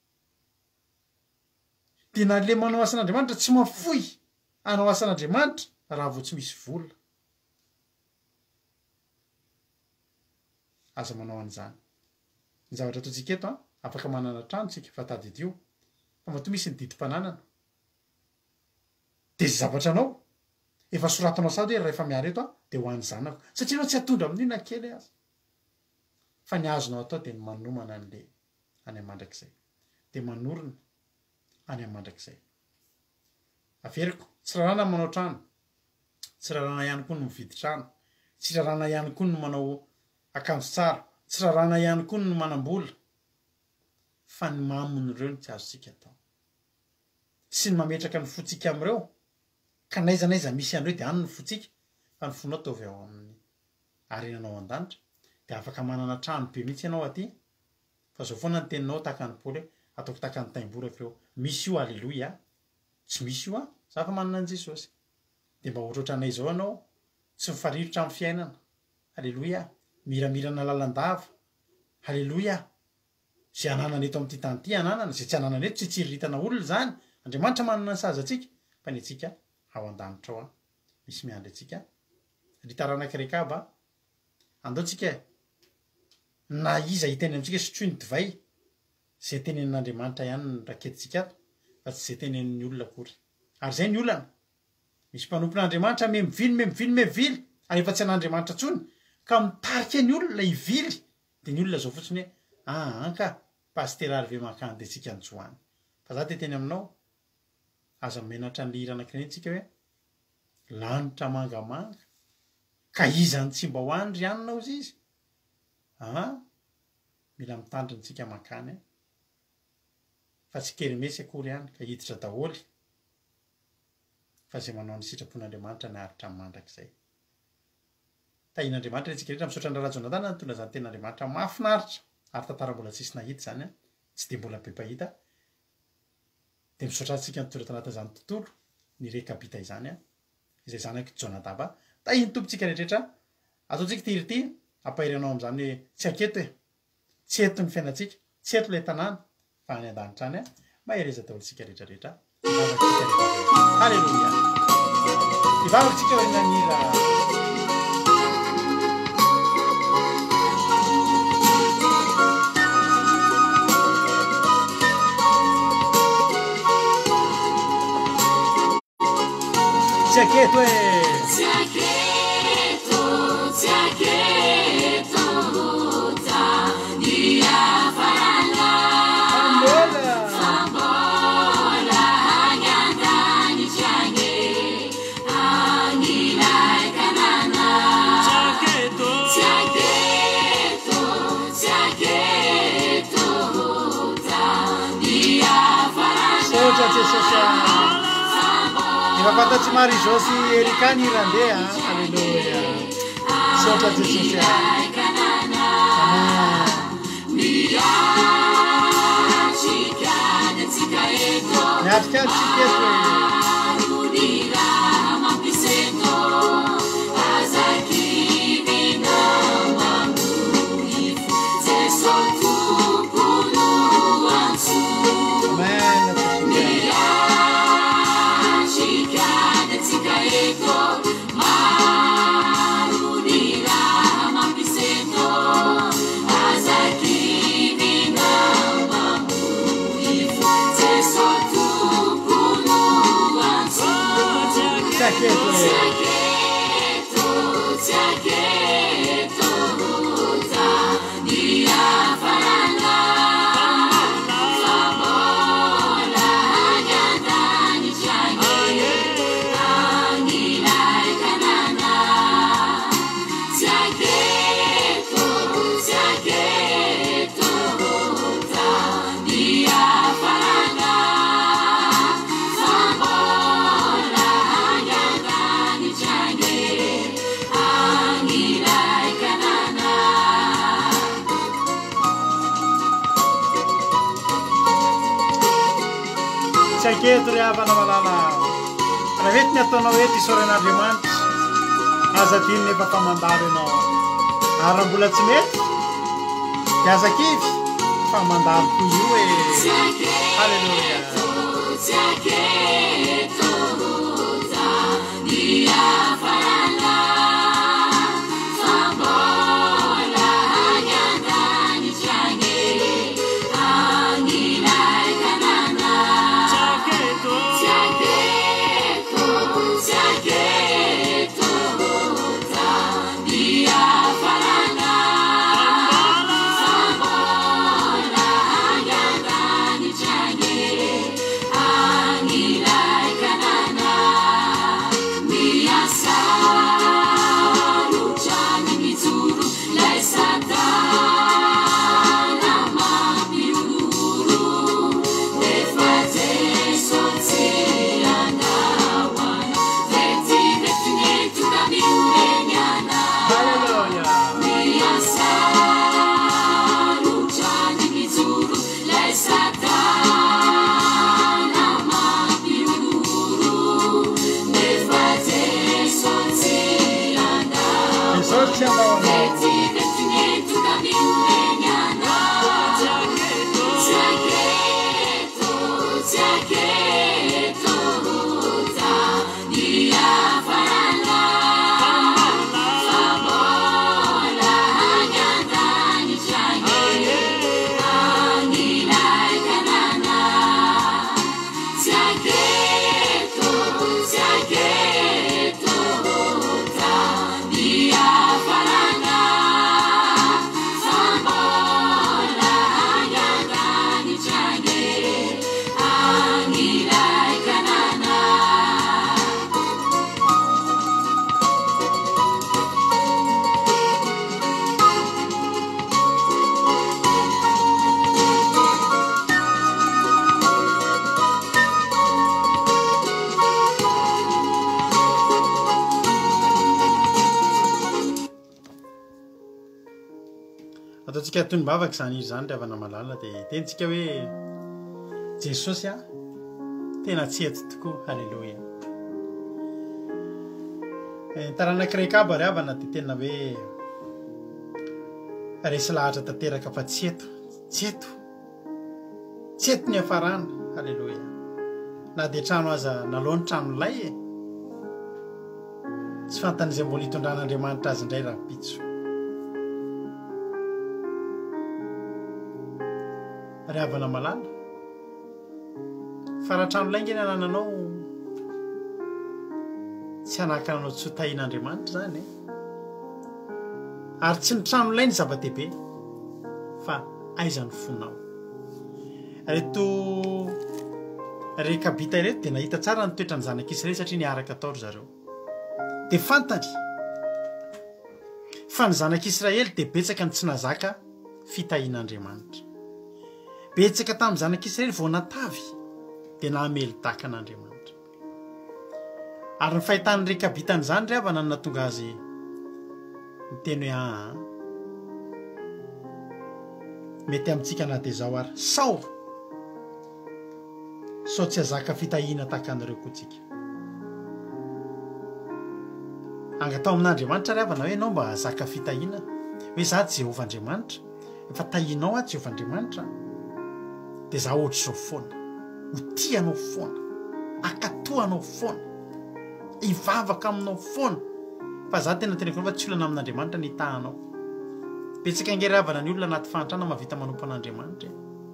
de na le manao asan'Andriamanitra tsy mafoy anao asan'Andriamanitra raha vao tsy misy vola aza manao an'izany ny zavatra ataontsika eto a afaka manana trano tsika fa tadidio fa matoa misy ny didim-pananana de zavatra anao efa soratanao sady hoe rehefa miary eto a de ho an'ny zanako satria anao tsy atondra amin'io na kely azy fa ny azonao atao de ny manomana an'le any amandrakizay de manorona any amandrakizay averiko tsy rarana manao trano tsy rarana ihany koa no mividy trano tsy rarana ihany koa no manao akanjo tsara tsy rarana ihany koa no manam-bola fa ny mamon'ireo no tsy azontsika atao sy ny mametraka ny fotsika am'ireo ka naiza naiza misy an'ireo de any ny fotsika fa ny fonao ataovy ao amin'ny arenanao an-danitra de afaka manana trano be mihitsy ianao aty fa zao foana ny teninao tahaka ny Paoly hoe ataoko tahaka ny taimborako eo misy io alleloia tsy misy io a za fa manana an Jesosy de mba ohatrohatranay zao anao tsy mifarirotra amin'ny fiainana alleloia miramirana lalandava alleloia zay ananana eto amin'ity tany ity ananana zay tsy ananana eto tsy tsiriritana olona zany Andriamanitra manana ny sazatsika fa ny atsika ao an-danitra ao a misy miandry atsika ry taranak'i Rekaba andao tsika na iza hiteny amintsika sotroy ny divay zay tenen'Andriamanitra ihany ny raketintsika ato fa tsy zay tenen'ny olona akory ary zay ny olana misy mpanompon'Andriamanitra me mivily me mivily me mivily ary efa tsy an'Andriamanitra tsony ka mitarika ny olona ivily de ny olona zao fotsiny hoe ah anka pastera ary ve makany de tsika njoany fa za te teny aminao aza menatra ny lihira anankiray tsika hoe lanitra mangamanga ka izany tsy mba hoandry anina ozy izy ah mila mitandriny makany fa tsy kerimesy akory ihany ka hiditra daholy fa zay manao ny sitrapon'Andriamanitra ny aritra mandrakizay tahin'Andriamanitra tsika rehetra misaotra ny raha Jonatana nitondra zany ten'Andriamanitra mahafinaritra ary tantara mbola tsisy nahita zany a tsy de mbola be pahita de misaotra antsika nitondra tanatin'izany tontolo ny Rekabita izany a izay zanaky Jonadaba tahiny tompontsika rehetrarehetra ataontsika tirity ampahiranao amin'izany hoe tsy aketo e tsy eto ny fiainantsika tsy eto ilay tanàna fa any an-danitra any a mahereza daholintsika rehetrarehetra ivavatsika rehetra halleloia ivavatsika hoe nanira tsy aketo e
Ti aketo, ti aketo, tani afarana.
Fambola.
Fambola, agandani change, anilai kanana. Ti aketo, ti aketo, ti aketo, tani afarana.
Sotra Jesosy efa fantatsy Marizao sy Erika ny randeha alleluia sotra Jesosy amen miatrikatsika eto Keto ry havana malala raha ety ny ataonao eto isoran'Andriamanitra aza diny nefa fa mandalo ianao ary raha mbola tsy mety dia aza kivy fa mandalo koa io hoe halleluia ataontsika toy ny bavaka zany izy zany ry havana malala dia tentsika hoe Jesosy a tena tsy eto tokoa halleluia taranankiray kaba ry havana dia tena hoe resy lahatra tanteraka fa tsy eto tsy eto tsy eto ny hafarana halleluia na dia trano aza naloha ny trano lay e tsy fantan'izay mbola hitondran'Andriamanitra azy indray raha pitso ry havana malala fa raha trano lainga eny anananao tsy hanakananao tsy ho tahin'Andriamanitra zany e ary tsy ny trano lay ny zava-dehibe fa aiza ny fonao reto reka bita ireto dia nahita tsara ny toetra ny zanak'Israely satria niaraka atao ry zareo dia fantany fa ny zanak'Israely dia betsaka ny tsy nazaka fitahian'Andriamanitra betsaka tamin'ny zanak'Israely vao natavy dia nahamely taka an'Andriamanitra ary ny fahitany reka bitan'izany ry havana no natonga azy miteny hoe ah mety amintsika na dia zao ary sao sao tsy azaka fitahina tahaka an'ireo kotsika angatao amin'andriamanitra ry havana hoe ianao mba azaka fitahina hoe za Jehovahandriamanitra efa tahinao a Jehovahandriamanitra dia za ohatr' izao foana ho tianao foana akatoanao foana hivavaka aminao foana fa za tena teneko fa tsy olana amin'andriamanitra ny tahanao betsaka ingery havana ny olona anaty fahantrana mahavita manompo an'andriamanitra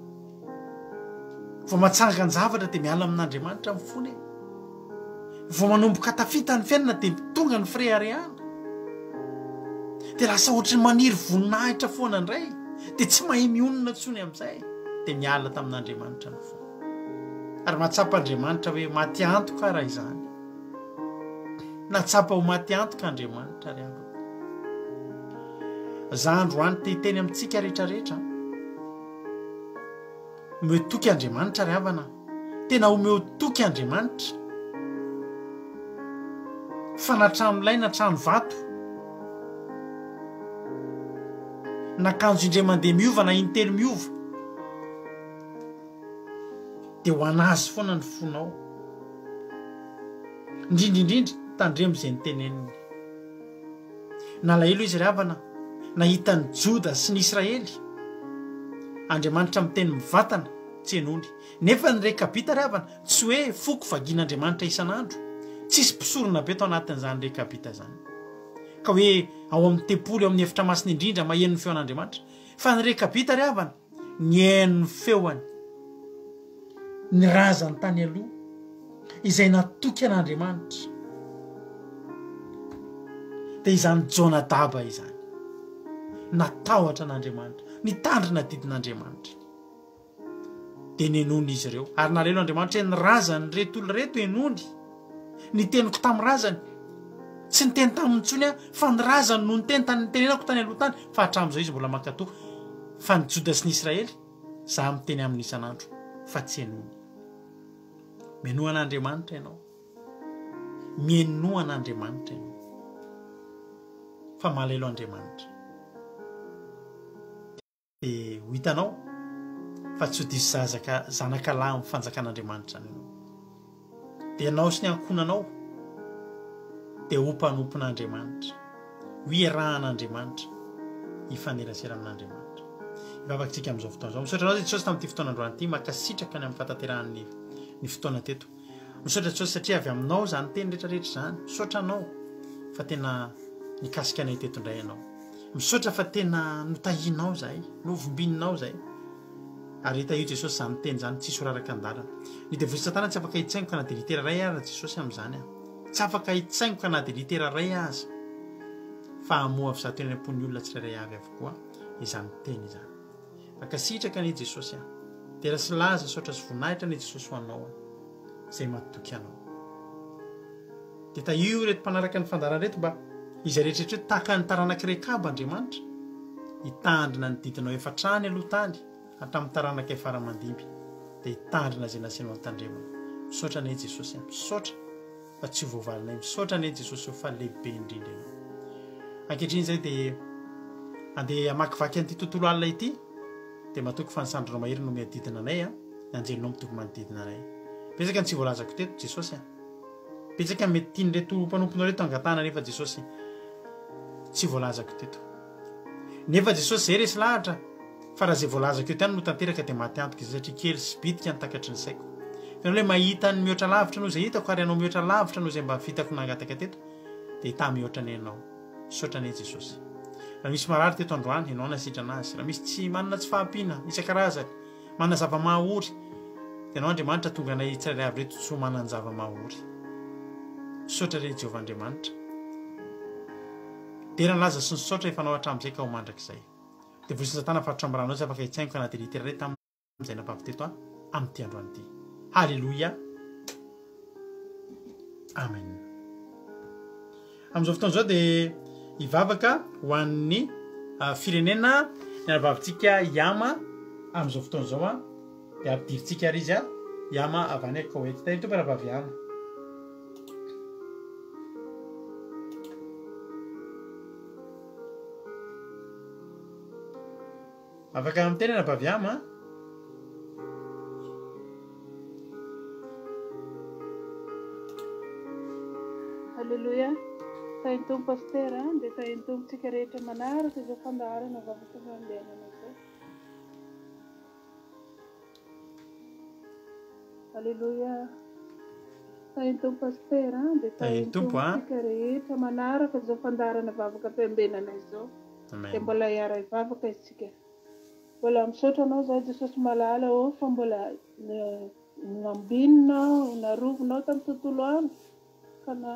vao matsanga ny zavatra dia miala amin'andriamanitra amin'ny fony vao manomboka tafita ny fiainana dia tonga ny firehariana dia lasa ohatrany maniry voninahitra foana indray dia tsy mahay mionona tsony amin'izay dia miala tamin'andriamanitra ny foana ary mahatsapa andriamanitra hoe maty antoka raha izany natsapa ho maty antoka andriamanitra ry havana za androany teteny amintsika rehetrarehetra metoky andriamanitra ry havana tena omeo toky andriamanitra fa na trano lay na trano vato na kanjo indray mandeha miova na intelo miova dia ho anazy foana ny fonao indrindrindrindry tandremo izay nyteneniny nalahelo izy ry havana nahitany Joda sy ny Israely andriamanitra miteny mivatana tsy enondry nefa ny rekabita ry havana tsy hoe foko vagian'andriamanitra isan'andro tsisy mpisorona be tao anatin'izany rekabita zany ka hoe ao amin'ny tempoly ao amin'ny efitra masina indrindra maheno ny feon'andriamanitra fa ny rekabita ry havana ny haino ny feoany ny razany tany aloha izay natoky an'andriamanitra dia izany Jonadaba izany natahotra an'andriamanitra nitandrina didin'andriamanitra dia nenony izy ireo ary nalelo andriamanitra hoe ny razany reto olo reto enony ny teniko tamin'ny razany tsy ny teny tamin'ny ntsony a fa ny razany no ny teny tany nytenenako tany aloha tany fa hatramin'izao izy mbola mankatoa fa ny Joda sy ny Israely za miteny amin'ny isan'andro fa tsy enony menoa an'andriamanitra ianao mienoa an'andriamanitra ianao fa malelo andriamanitra dia ho hitanao fa tsy ho diso zazaka zanakalahy amin'ny fanjakan'andriamanitra any ianao dia ianao sy ny ankonanao dia ho mpanompon'andriamanitra ho iarahan'andriamanitra hifanerasera amin'andriamanitra hivavakantsika amin'izao fotoana izao misaotra anao Jesosy tamin'ity fotoana androany ity makasitraka ny amin'ny fataterahany ny fotoana teto misaotra Jesosy satria avy aminao zany teny rehetrarehetra zany misaotra anao fa tena nikasika anay teto indray ianao misaotra fa tena notahinao zahay novombinao zahay ary hita io Jesosy zany teny zany tsisy horaraka andalana ny devoly satana tsy afaka hitsaingoka na dia litera ray ary Jesosy amin'izany a tsy afaka hitsaingoka na dia litera ray azy fa amoa avy zato eny am-pon'ny olona tsirairay avy avokoa izany teny izany makasitraka ny Jesosy a tera sy laza saotra sy voninahitra ny Jesosy ho anao izay matoky anao dia tahio reto mpanaraka ny fandarana reto mba izay rehetraretra tahaka ny taranaka rekaba andriamanitra hitandrina ny didinao efatrany aloha tany hatramin'ny taranaka efaramandimby dia hitandrina izay nasianao an-tandremana misaotra ny Jesosy a misaotra fa tsy ho voavalinay misaotra ny Jesosy ho fa lehibe indrindra ianao ankehitriny izay dia andeha hamakivaky an'ity tontolo alina ity dia matoky fa ny sandronao mahery no miadidina anay a ny anjelinao mitoky manodidina anay betsaka ny tsy voalazako teto Jesosy a betsaka mety tianyreto mpanomponao reto angatana nefa Jesosy tsy voalazako teto nefa Jesosy zay resy lahatra fa raha izay voalazako eo tany no tanteraka dia maty antoka izy satria kely sy bitika ny takatry ny saiko fa hoe mahita ny mihoatra lavitra no izay hitako ary ianao mihoatra lavitra no izay mba vitako nangataka teto dia hita mihoatra ny ianao misaotra ny Jesosy raha misy marary teto androany ianao nasitra anazy raha misy tsy manana tsy fahampiana isan-karazany manana zava-mahaory dia ianao andriamanitra tonga anay tsirairay avy reto tsy ho manana zava-mahaory misaotra re Jehovah andriamanitra dia laza sy ny saotra efa nao hatramin'izay ka ho mandrakizay dia voisin'ny satana fa hatrambiranao tsy afaka hitsaingoka na dia litera ray tamin'izay napavy teto a amin'ity androany ity halleloia amen amin'izao fotoana izao dia hivavaka ho an'ny firenena ny anabavintsika Yama amin'izao fotoana izao a dia ampidirintsika ary izy a Yama avy any Koweït ta ito mpiarabavy Yama afaka amin'ny teny anabavy Yama
Alleluia. Tain'ny tompo pastera dia tain'ny tompontsika rehetra manaraka izao fandaharana vavaka fambenana izao. Alleluia. Tain'ny tompo pastera dia tain'ny tompontsika rehetra manaraka izao fandaharana vavaka fambenana izao. Dia mbola hiara hivavaka isika. Mbola misaotra anao izao Jesosy malala ao fa mbola nambinina narovinao tamin'ny tontolo andro ka na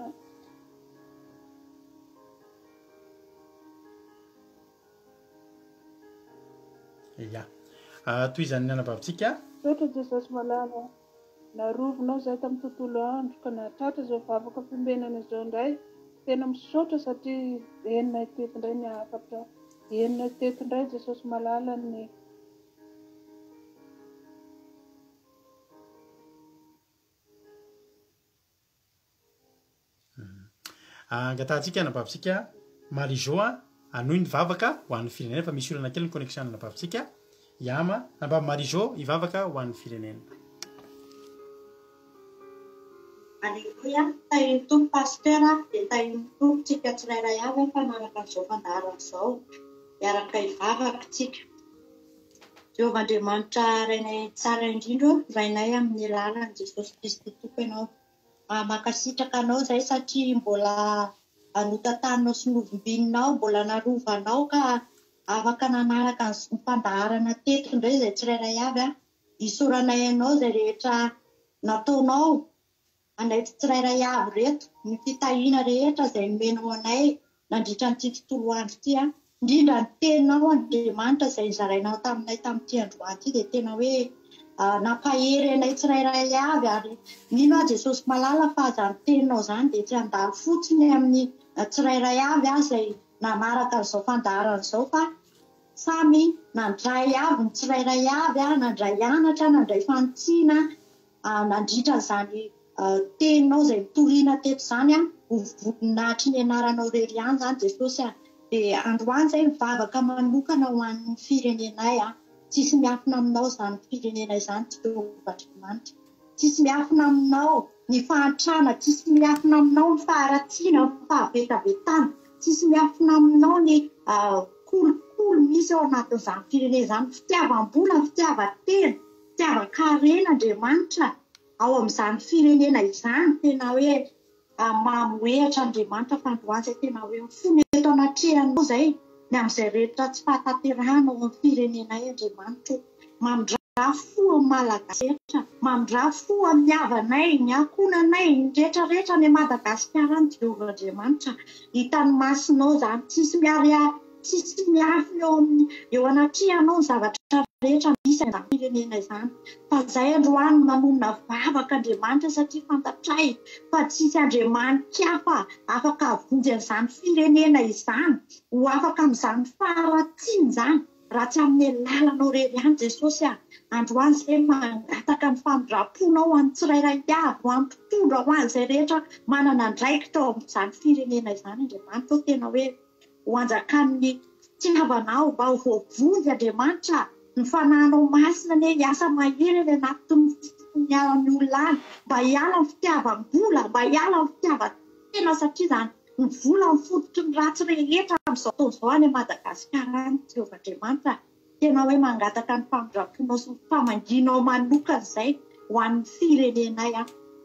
ya toy izany ny anabavitsika
misaotra Jesosy malala narovinao izay tamin'ny tontolo andro ka nahatratra izao vavaka fambenana izao indray. Tena misaotra satria enina teto indray ny afatra enina teto indray Jesosy malala ny
angatahantsika anabavitsika Marizoa anohy ny vavaka ho an'ny firenena fa misy olana kely ny connexion anabavitsika Yama nambavy Marizo hivavaka ho an'ny firenena.
Alleluia. Tain'ny tompo pastera dia tain'ny tompontsika tsirairay avy fanaraka izao fandaharana izao miaraka hivavaka tsika. Jehovandriamanitra rainay tsara indrindra rainay amin'ny lalany Jesosy Kristy tompo ianao. Makasitraka anao izay satria mbola anotantaninao sy novimbinao, mbola narovanao ka afaka nanaraka ny fandaharana teto indray izay tsirairay avy isaoranay ianao izay rehetra nataonao anay tsirairay avy reto ny fitahiana rehetra izay menao anay nandritra n'ity tontolo andro ity indrindra ny teninao Andriamanitra izay nizarainao taminay tamin'ity androany ity dia tena hoe nampahery anay tsirairay avy ary mino aho Jesosy malala fa azany teninao izany dia tsy handalo fotsiny amin'ny tsirairay avy izay nanaraka izao fandaharana izao fa samy nandray avy ny tsirairay avy nandray anatra nandray fanotsiana nandritra izany teninao izay mitoriana teto izany ho voninahitry ny anaranao rery ihany izany Jesosy dia androany izay mivavaka manokana ho an'ny firenenay tsisy miafina aminao izany firenena izany Jehovandriamanitra. Tsisy miafina aminao ny fahantrana, tsisy miafina aminao ny faharatsiana, ny fahavetavetana, tsisy miafina aminao ny kolokolo misy ao anatin'izany firenena izany, fitiavam-bola, fitiavan-tena, fitiavan-karena Andriamanitra ao amin'izany firenena izany tena hoe mamoehatra Andriamanitra fa androany izay tena hoe fony eto anatrehanao izay ny amin'izay rehetra tsy fahatanterahana ao amin'ny firenenay Andriamanitra mamindra fo amin'ny malagasy rehetra, mamindra fo amin'ny havanay, ny ankonanay, ny rehetrarehetra ny Madagasikara ny Jehovandriamanitra hitany masinao izany tsisy miariary, tsisy miafina eo amin'ny eo anatrehanao ny zavatra rehetra misy amin'ny firenena izany. Fa izay androany manomana vavaka Andriamanitra satria fantatray fa tsisy Andriamanitra hafa afaka havonjy an'izany firenena izany ho afaka amin'izany faharatsiana izany raha tsy amin'ny lalanao rery ihany Jesosy androany izay mangataka ny famindram-ponao ho an'ny tsirairay avy ho an'ny mpitondra ho an'izay rehetra manana andraikitra ao amin'izany firenena izany Andriamanitra tena hoe ho anjakan'ny fitiavanao mba ho voavonjy Andriamanitra ny fanahinao masina ny hiasa mahery any anatin'ny mialan'ny olona any mba hiala ny fitiavam-bola, mba hiala ny fitiavan-tena satria izany ny vola ny fototry ny ratsy rehetra amin'izao taona izao any Madagasikara any Jehovandriamanitra tena hoe mangataka ny famindram-ponao sy ny famanginao manokana izay ho an'ny firenenay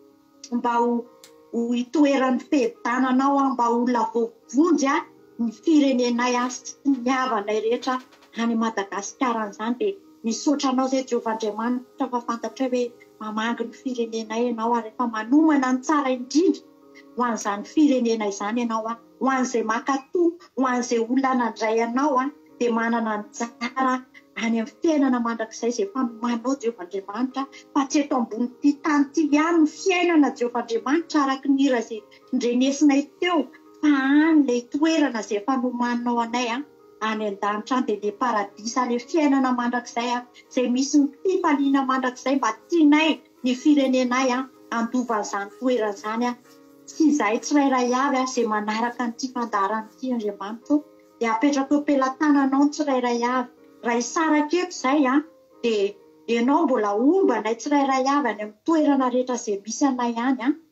mba ho hitoeran'ny fehidananao mba ho lavoavonjy ny firenenay sy ny havanay rehetra any Madagasikara izany dia misaotra anao izay Jehovandriamanitra fa fantatra hoe mamangy ny firenenay ianao ary efa manomana ny tsara indrindra ho an'izany firenena izany ianao ho an'izay makatoa ho an'izay olona nandray anao dia manana ny tsara any amin'ny fiainana mandrakizay izay fanomanao Jehovandriamanitra fa tsy eto ambony tany ity ihany ny fiainana Jehovandriamanitra araka ny hira izay ndrenesinay teo fa any ilay toerana izay fanomanao anay any an-danitra any dia ilay paradisa ilay fiainana mandrakizay izay misy ny fifaliana mandrakizay mba tianay ny firenenay andovan'izany toerana izany tsy izahay tsirairay avy izay manaraka nyity fandaharana ity Andriamanitra dia apetraka eo am-pelantananao ny tsirairay avy raha isaraka eto izay dia ianao mbola omba nay tsirairay avy any amin'ny toerana rehetra izay misy anay any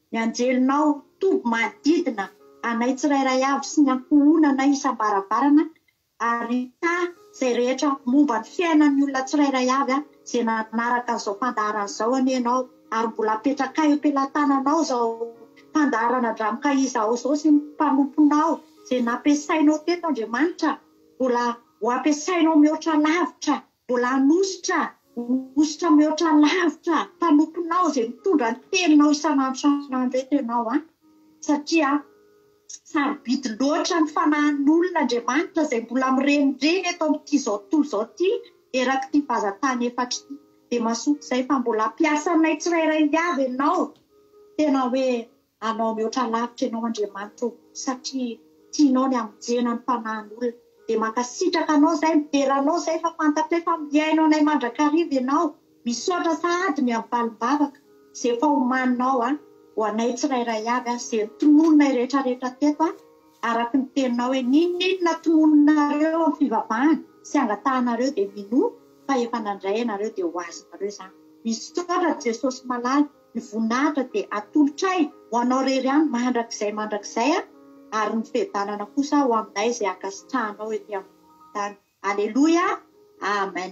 ny anjelinao toby madidina anay tsirairay avy sy ny ankohonana isam-baravarana ary ta izay rehetra momba ny fiainan'ny olona tsirairay avy a izay nanaraka an'izao fandaharan'izao any ianao ary mbola apetraka eo am-pelantananao izao fandaharana dramoka izao izao sy ny mpanomponao izay nampiasainao teto Andriamanitra mbola ho ampiasainao mihoatra lavitra mbola hanositra ositra mihoatra lavitra mpanomponao izay mitondra ny teninao isan'andro isan'andro eto ianao a satria sarobidy loatra ny fanahin'olona Andriamanitra izay mbola mirenireny eto amin'ity izao tontolo izao ity eraky ity vazantany efatra ity dia mazoto izay fa mbola ampiasanay tsirairay avy ianao tena hoe anao mihoatra lavitra ianao Andriamanitra satria tianao ny hamonjena ny fanahin'olona dia makasitraka anao izay mideranao izay fa fantatra hoe fa miainao anay mandrakariva ianao misaotra sahady ny amin'ny valom-bavaka izay efa homaninao a ho anay tsirairay avy a izay tonononay rehetrarehetra teto a araky ny teninao hoe ninonina tonononareo amin'ny fivavahana sy angatahanareo dia minoa fa efa nandray anareo dia ho azonareo izany misaotra Jesosy malala ny voninahitra dia atolotray ho anao rery any mandrakizay mandrakizay a ary ny fiadanana kosa ho aminay izay akasitrahanao ety amin'ny tany. Alleluia, amen.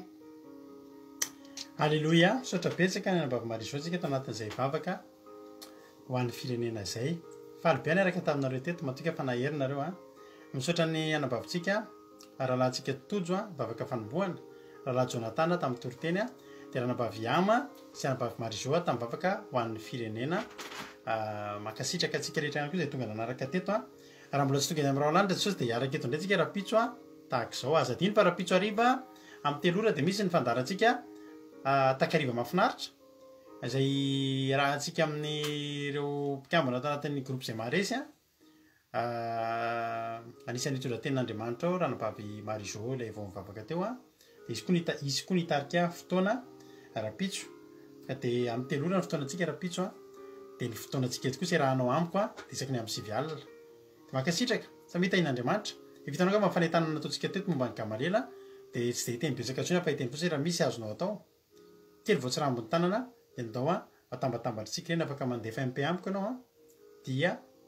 Alleluia, misaotra betsaka ny anabavy Marie-Jo tsika eto anatin'izay vavaka ho an'ny firenena izay. Faly be niaraka taminareo teto matoka fa naherinareo a. Misaotra ny anabavintsika rahalahintsika Tojo a vavaka fanombohana, rahalahy Jonathan tamin'ny toriteny a, dia ranabavy Ama sy anabavy Marie-Jo tamin'ny vavaka ho an'ny firenena. Makasitraka antsika rehetra ihany koa izay tonga nanaraka teto a. Raha mbola tsy tonga amin'ny rahalanitra Jesosy dia hiaraka eto indray tsika rapitso a tahaka izao aza diny fa rapitso hariva amin'ny telo ora dia misy ny fandarantsika takariva mahafinaritra izay raha antsika amin'ny ireo mpikambana ato anatin'ny groupe izay maharesy a anisan'ny hitondra tenin'Andriamanitra ao ranabavy Marie-Jo ilay vao mivavaka teo a dia izy koa nita- izy koa nitarika fotoana rapitso ka dia amin'ny telo ora ny fotoanantsika rapitso a dia ny fotoanantsika eto koa izay raha anao amiko a dia isaky ny amin'ny sivy alina makasitraka samy hitahin'Andriamanitra hivitanao ka mampanentanana ataontsika teto momba ny Gamalela dia tsy dia hiteny betsaka intsony fa hiteny fotsiny raha misy azonao atao kely vao tsy raha ambony tanana dia ndao a atambatambatritsika reny afaka mandefa M P amiko ianao a dia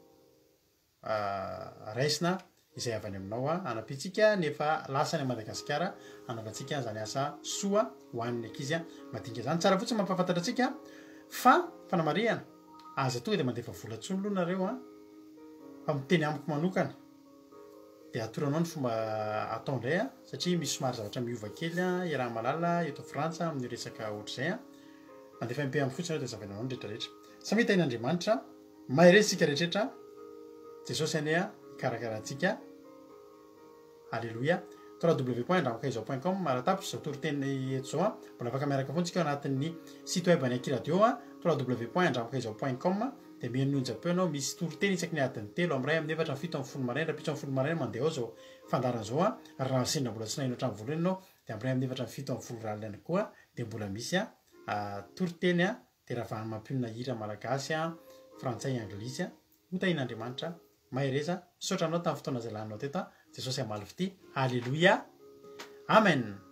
raisina izay avy any aminao a anampitsika nefa lasany a Madagasikara anaovantsika izany asa soa ho an'ny ankizy a madinika izany tsara fotsiny mampahafantatra antsika fa fanamarihana aza tonga dia mandefa vola-tsony aloha nareo a fa miteny amiko manokana dia atoranao ny fomba atao indray a satria misy somary zavatra miova kely a iaraha malala eto Frantsa amin'ny resaka ohatr'izay a mandefa M P amiko fotsiny dia zavainao ny rehetrarehetra samy hitahin'Andriamanitra mahay resitsika rehetrarehetra Jesosy ane a ikarakarantsika. Alleluia. w point andramakaizao point com maratapitra izao toriteny eto izao a mbola afaka miaraka foana tsika anatin'ny site web any Akiradio a w point andramakaizao point com dia mianonja-peo ianao misy toriteny isaky ny adiny telo amin'ray amin'ny efatra amin'ny fito amin'ny folo maraina rapitso amin'ny folo maraina mandeha ao izao fandaran'izao a raha sendra mbola tsy nahinao hatramin'ny voalohany ianao dia amin'ray amin'ny efatra amin'ny fito amin'ny folo ralina ihany koa dia mbola misy a toriteny a dia raha vahany mampionona hira malagasy a frantsay anglisy a ho tahin'Andriamanitra mahay reza misaotra anao tamin'ny fotoana izay laninao teto a Jesosy hamaly fity. Alleluia, amen.